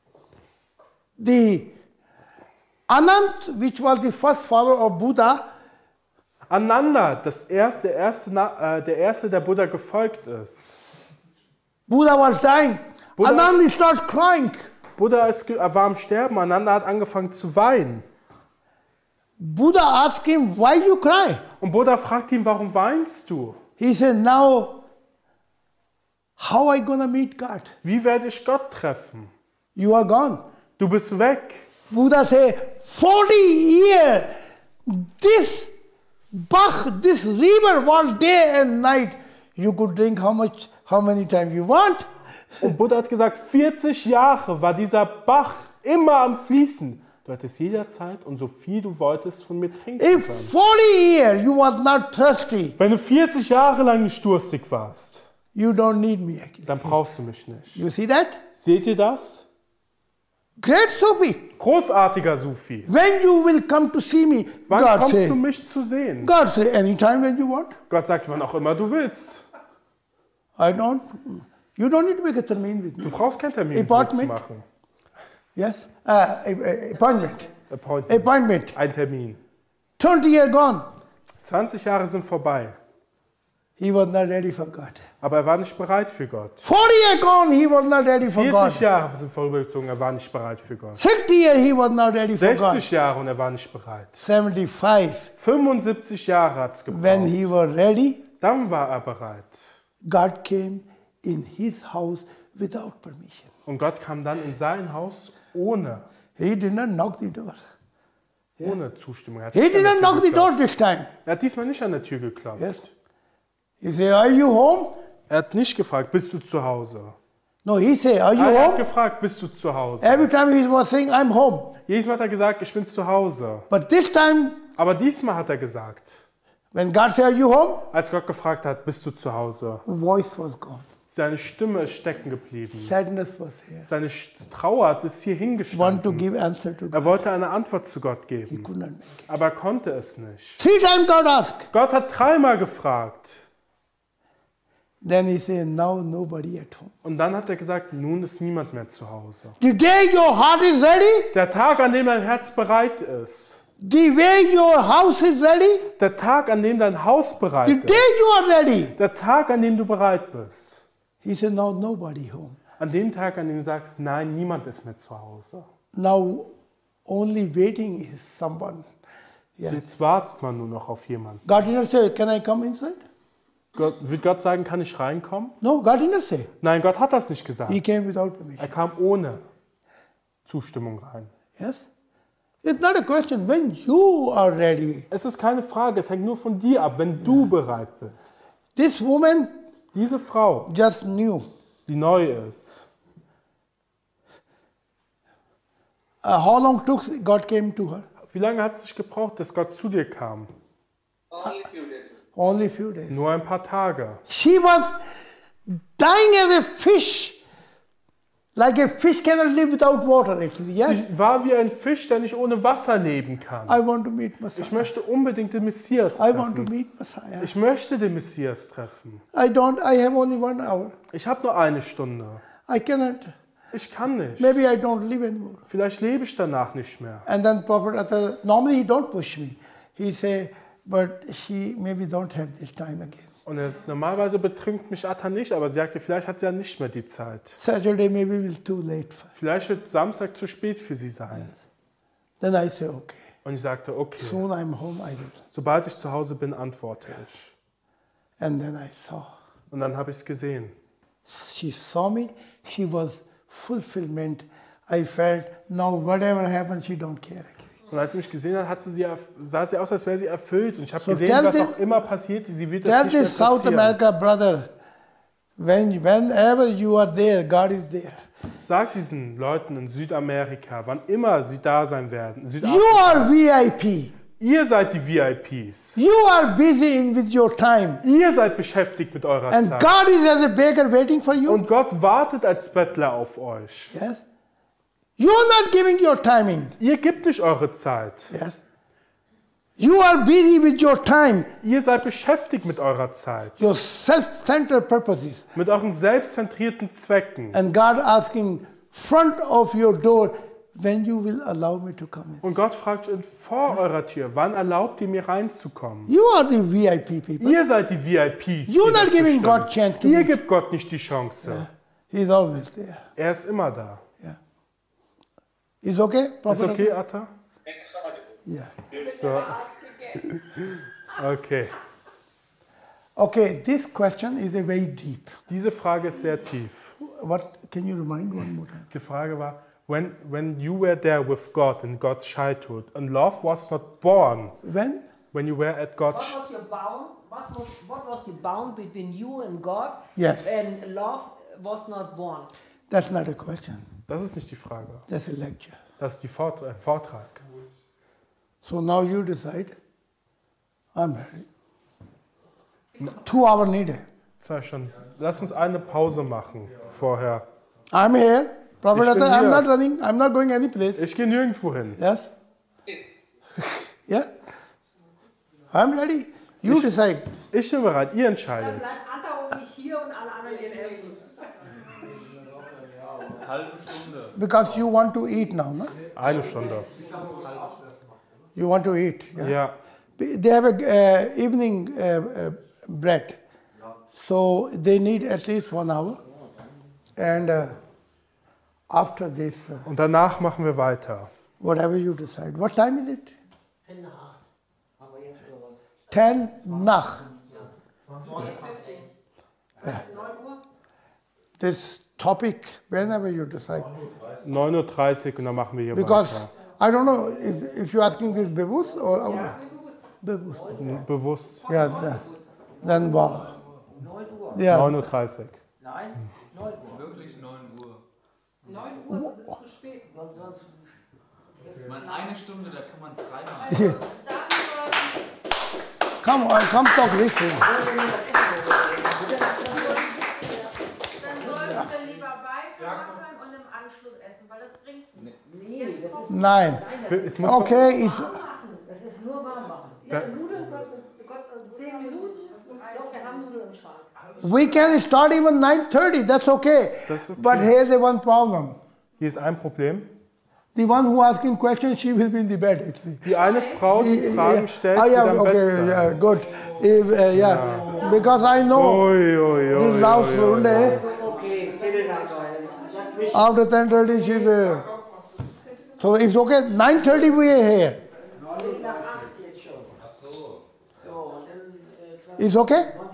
The Anand, which was the first follower of Buddha, Ananda, das erste, der, erste, Na- äh, der erste, der Buddha gefolgt ist. Buddha was dying. Buddha- Anand starts crying. Buddha ist, ge- er war am Sterben, Ananda hat angefangen zu weinen. Buddha asked him, why you cry? Und Buddha fragt ihn, warum weinst du? He said, now, How I gonna meet God? Wie werde ich Gott treffen? You are gone. Du bist weg. Buddha say, forty years, this Bach, this river was day and night. You could drink how much, how many times you want. Und Buddha hat gesagt, vierzig Jahre war dieser Bach immer am Fließen. Du hattest jederzeit und so viel du wolltest von mir trinken If können. forty years you was not thirsty, Wenn du vierzig Jahre lang nicht durstig warst, you don't need me again. dann brauchst du mich nicht. You see that? Seht ihr das? Great Sufi. Großartiger Sufi. When you will come to see me, Wann God kommst say, du mich zu sehen? God say, anytime when you want. Gott sagt, wann auch immer du willst. I don't, you don't need to make a termin with Du me. brauchst kein Termin mit mir zu Appointment? machen. Yes? Uh, a- a- appointment. Appointment. Appointment. Ein Termin. twenty years gone. zwanzig Jahre sind vorbei. He was not ready for God. Aber er war nicht bereit für Gott. forty years gone, he was not ready for God. vierzig Jahre sind vorübergezogen, er war nicht bereit für Gott. sixty years, he was not ready for God. sechzig Jahre und er war nicht bereit. seventy-five, fünfundsiebzig Jahre hat es when gebraucht. he was ready, Dann war er bereit. God came in his house without permission. Und Gott kam dann in sein Haus ohne, He did not knock the door. ohne Zustimmung. Er hat, He nicht did an not der knock Tür the door geklopft. this time. Er hat diesmal nicht an der Tür geklopft. Yes. He said, are you home? Er hat nicht gefragt, bist du zu Hause? No, he said, are you Er hat home? gefragt, bist du zu Hause? Every time he was saying, I'm home. Jedes Mal hat er gesagt, ich bin zu Hause. But this time, Aber diesmal hat er gesagt, when God said, are you home? als Gott gefragt hat, bist du zu Hause? Voice was gone. Seine Stimme ist stecken geblieben. Sadness was here. Seine Sch- Trauer hat bis hierhin Want to gestanden. give answer to God. Er wollte eine Antwort zu Gott He geben, could not make it. aber er konnte es nicht. Three times God asked. Gott hat dreimal gefragt. Then he said, now nobody at home. Und dann hat er gesagt, nun ist niemand mehr zu Hause. The day your heart is ready, Der Tag, an dem dein Herz bereit ist. the way your house is ready, Der Tag, an dem dein Haus bereit the ist. day you are ready. Der Tag, an dem du bereit bist. He said, now nobody home. An dem Tag, an dem du sagst, nein, niemand ist mehr zu Hause. Now only waiting is someone. Yeah. Jetzt wartet man nur noch auf jemanden. God did not say, can I come inside? Gott, wird Gott sagen, kann ich reinkommen? No, God did not say. Nein, Gott hat das nicht gesagt. He came without Er permission. kam ohne Zustimmung rein. Yes? It's not a question when you are ready. Es ist keine Frage, es hängt nur von dir ab, wenn du bereit bist. This woman Diese Frau, just knew. die neu ist, Uh, how long took God came to her? wie lange hat es sich gebraucht, dass Gott zu dir kam? Only few days. Only few days. Nur ein paar Tage. She was dying as a fish. Like a fish cannot live without water, actually. Yes? Sie war wie ein Fisch, der nicht ohne Wasser leben kann. I want to meet Ich Messiah. möchte unbedingt den Messias I want to treffen. meet Messiah. Ich möchte den Messias treffen. I don't, I have only one hour. Ich habe nur eine Stunde. I cannot. Ich kann nicht. Maybe I don't live anymore. Vielleicht lebe ich danach nicht mehr. And then Prophet Atta, normally he don't push me. He say, but she maybe don't have this time again. Und er, normalerweise betrügt mich Atta nicht, aber sie sagte, vielleicht hat sie ja nicht mehr die Zeit. Saturday maybe will too late. Vielleicht wird Samstag zu spät für sie sein. Then I say, okay. Und ich sagte, okay, Soon I'm home, I will. sobald ich zu Hause bin, antworte ich. And then I saw. Und dann habe ich es gesehen. She saw me. She was fulfillment. I felt now whatever happens, she don't care. Und als sie mich gesehen hat, hat sie, sie, sah sie aus, als wäre sie erfüllt. Und ich habe So gesehen, tell was the- auch immer passiert, sie wird Tell das nicht this South interessieren. America brother, when, whenever you are there, God is there. Sag diesen Leuten in Südamerika, wann immer sie da sein werden, in You Südafrika, are V I P. ihr seid die V I Ps. You are busy in with your time. Ihr seid beschäftigt mit eurer And Zeit. God is as a beggar waiting for you. Und Gott wartet als Bettler auf euch. Yes. You are not giving your timing. Ihr gebt nicht eure Zeit. Yes. You are busy with your time, Ihr seid beschäftigt mit eurer Zeit. your self-centered purposes. Mit euren selbstzentrierten Zwecken. And God asking front of your door, when you will allow me to come in. Und Gott fragt euch vor eurer Tür, wann erlaubt ihr mir reinzukommen? You are the V I P people. Ihr seid die V I Ps. You're die das not giving bestimmen. God chance to Ihr meet. gebt Gott nicht die Chance. He's always there. Er ist immer da. Is okay? Ist Prophet? okay, Atta? Yeah. So. Okay. Okay, this question is a very deep. Diese Frage ist sehr tief. What can you remind one more time? Die Frage war, when, when you were there with God in God's childhood and love was not born, When? when you were at God's What was your bound? What was, what was the bound between you and God? Yes. And love was not born. That's not a question. Das ist nicht die Frage. That's a lecture. Das ist die Vort äh, Vortrag. So now you decide. I'm ready. Two hours needed. Zwei Stunden. Lass uns eine Pause machen vorher. I'm here. Prophet Ich bin Atta, I'm hier. not running. I'm not going any place. Ich gehe nirgendwo hin. Yes? Yeah? I'm ready. You Ich- decide. Ich bin bereit, ihr Dann entscheidet. bleibt Atta und ich hier und alle anderen gehen essen. Halbe Stunde. Because you want to eat now, no? Eine Stunde. You want to eat. Yeah. Ja. They have a uh, evening uh, uh, bread. So they need at least one hour. And uh, after this, uh, Und danach machen wir weiter. whatever you decide. What time is it? Zehn nach acht. Haben wir jetzt oder was? ten nach. This topic, whenever you decide. neun Uhr dreißig und dann machen wir hier Because weiter. I don't know if, if you're asking this bewusst or or- bewusst. Bewusst. Yeah, the- then wow. neun Uhr. Yeah. neun Uhr dreißig. Nein, neun Uhr. Wirklich neun Uhr. neun Uhr, sonst ist es zu spät. Sonst, sonst Man, eine Stunde, da kann man dreimal. Come on, come talk richtig. Dann sollten wir lieber weitermachen und im Anschluss essen, weil das bringt nichts. Nee, das ist Nein. Es muss Okay, ich, Das ist nur warm machen. Ja, Nudeln kosten kosten zehn Minuten. Doch, wir haben Nudeln im Schrank. we can start even nine thirty, that's okay. Das ist okay. But here's a one problem. Hier ist ein Problem. The one who asking questions, she will be in the bed actually. Die eine Frau, die Fragen stellt, Ah, wird yeah, am Bett okay, sein. yeah, good. If, uh, yeah, because I know Ui, ui, ui, this last ui, ui, ui. Sunday, Okay, vielen Dank. Dazwischen. after ten thirty, she's uh, so it's okay. nine thirty we are here. Nach acht jetzt schon. Ach so. So, und dann äh, It's okay?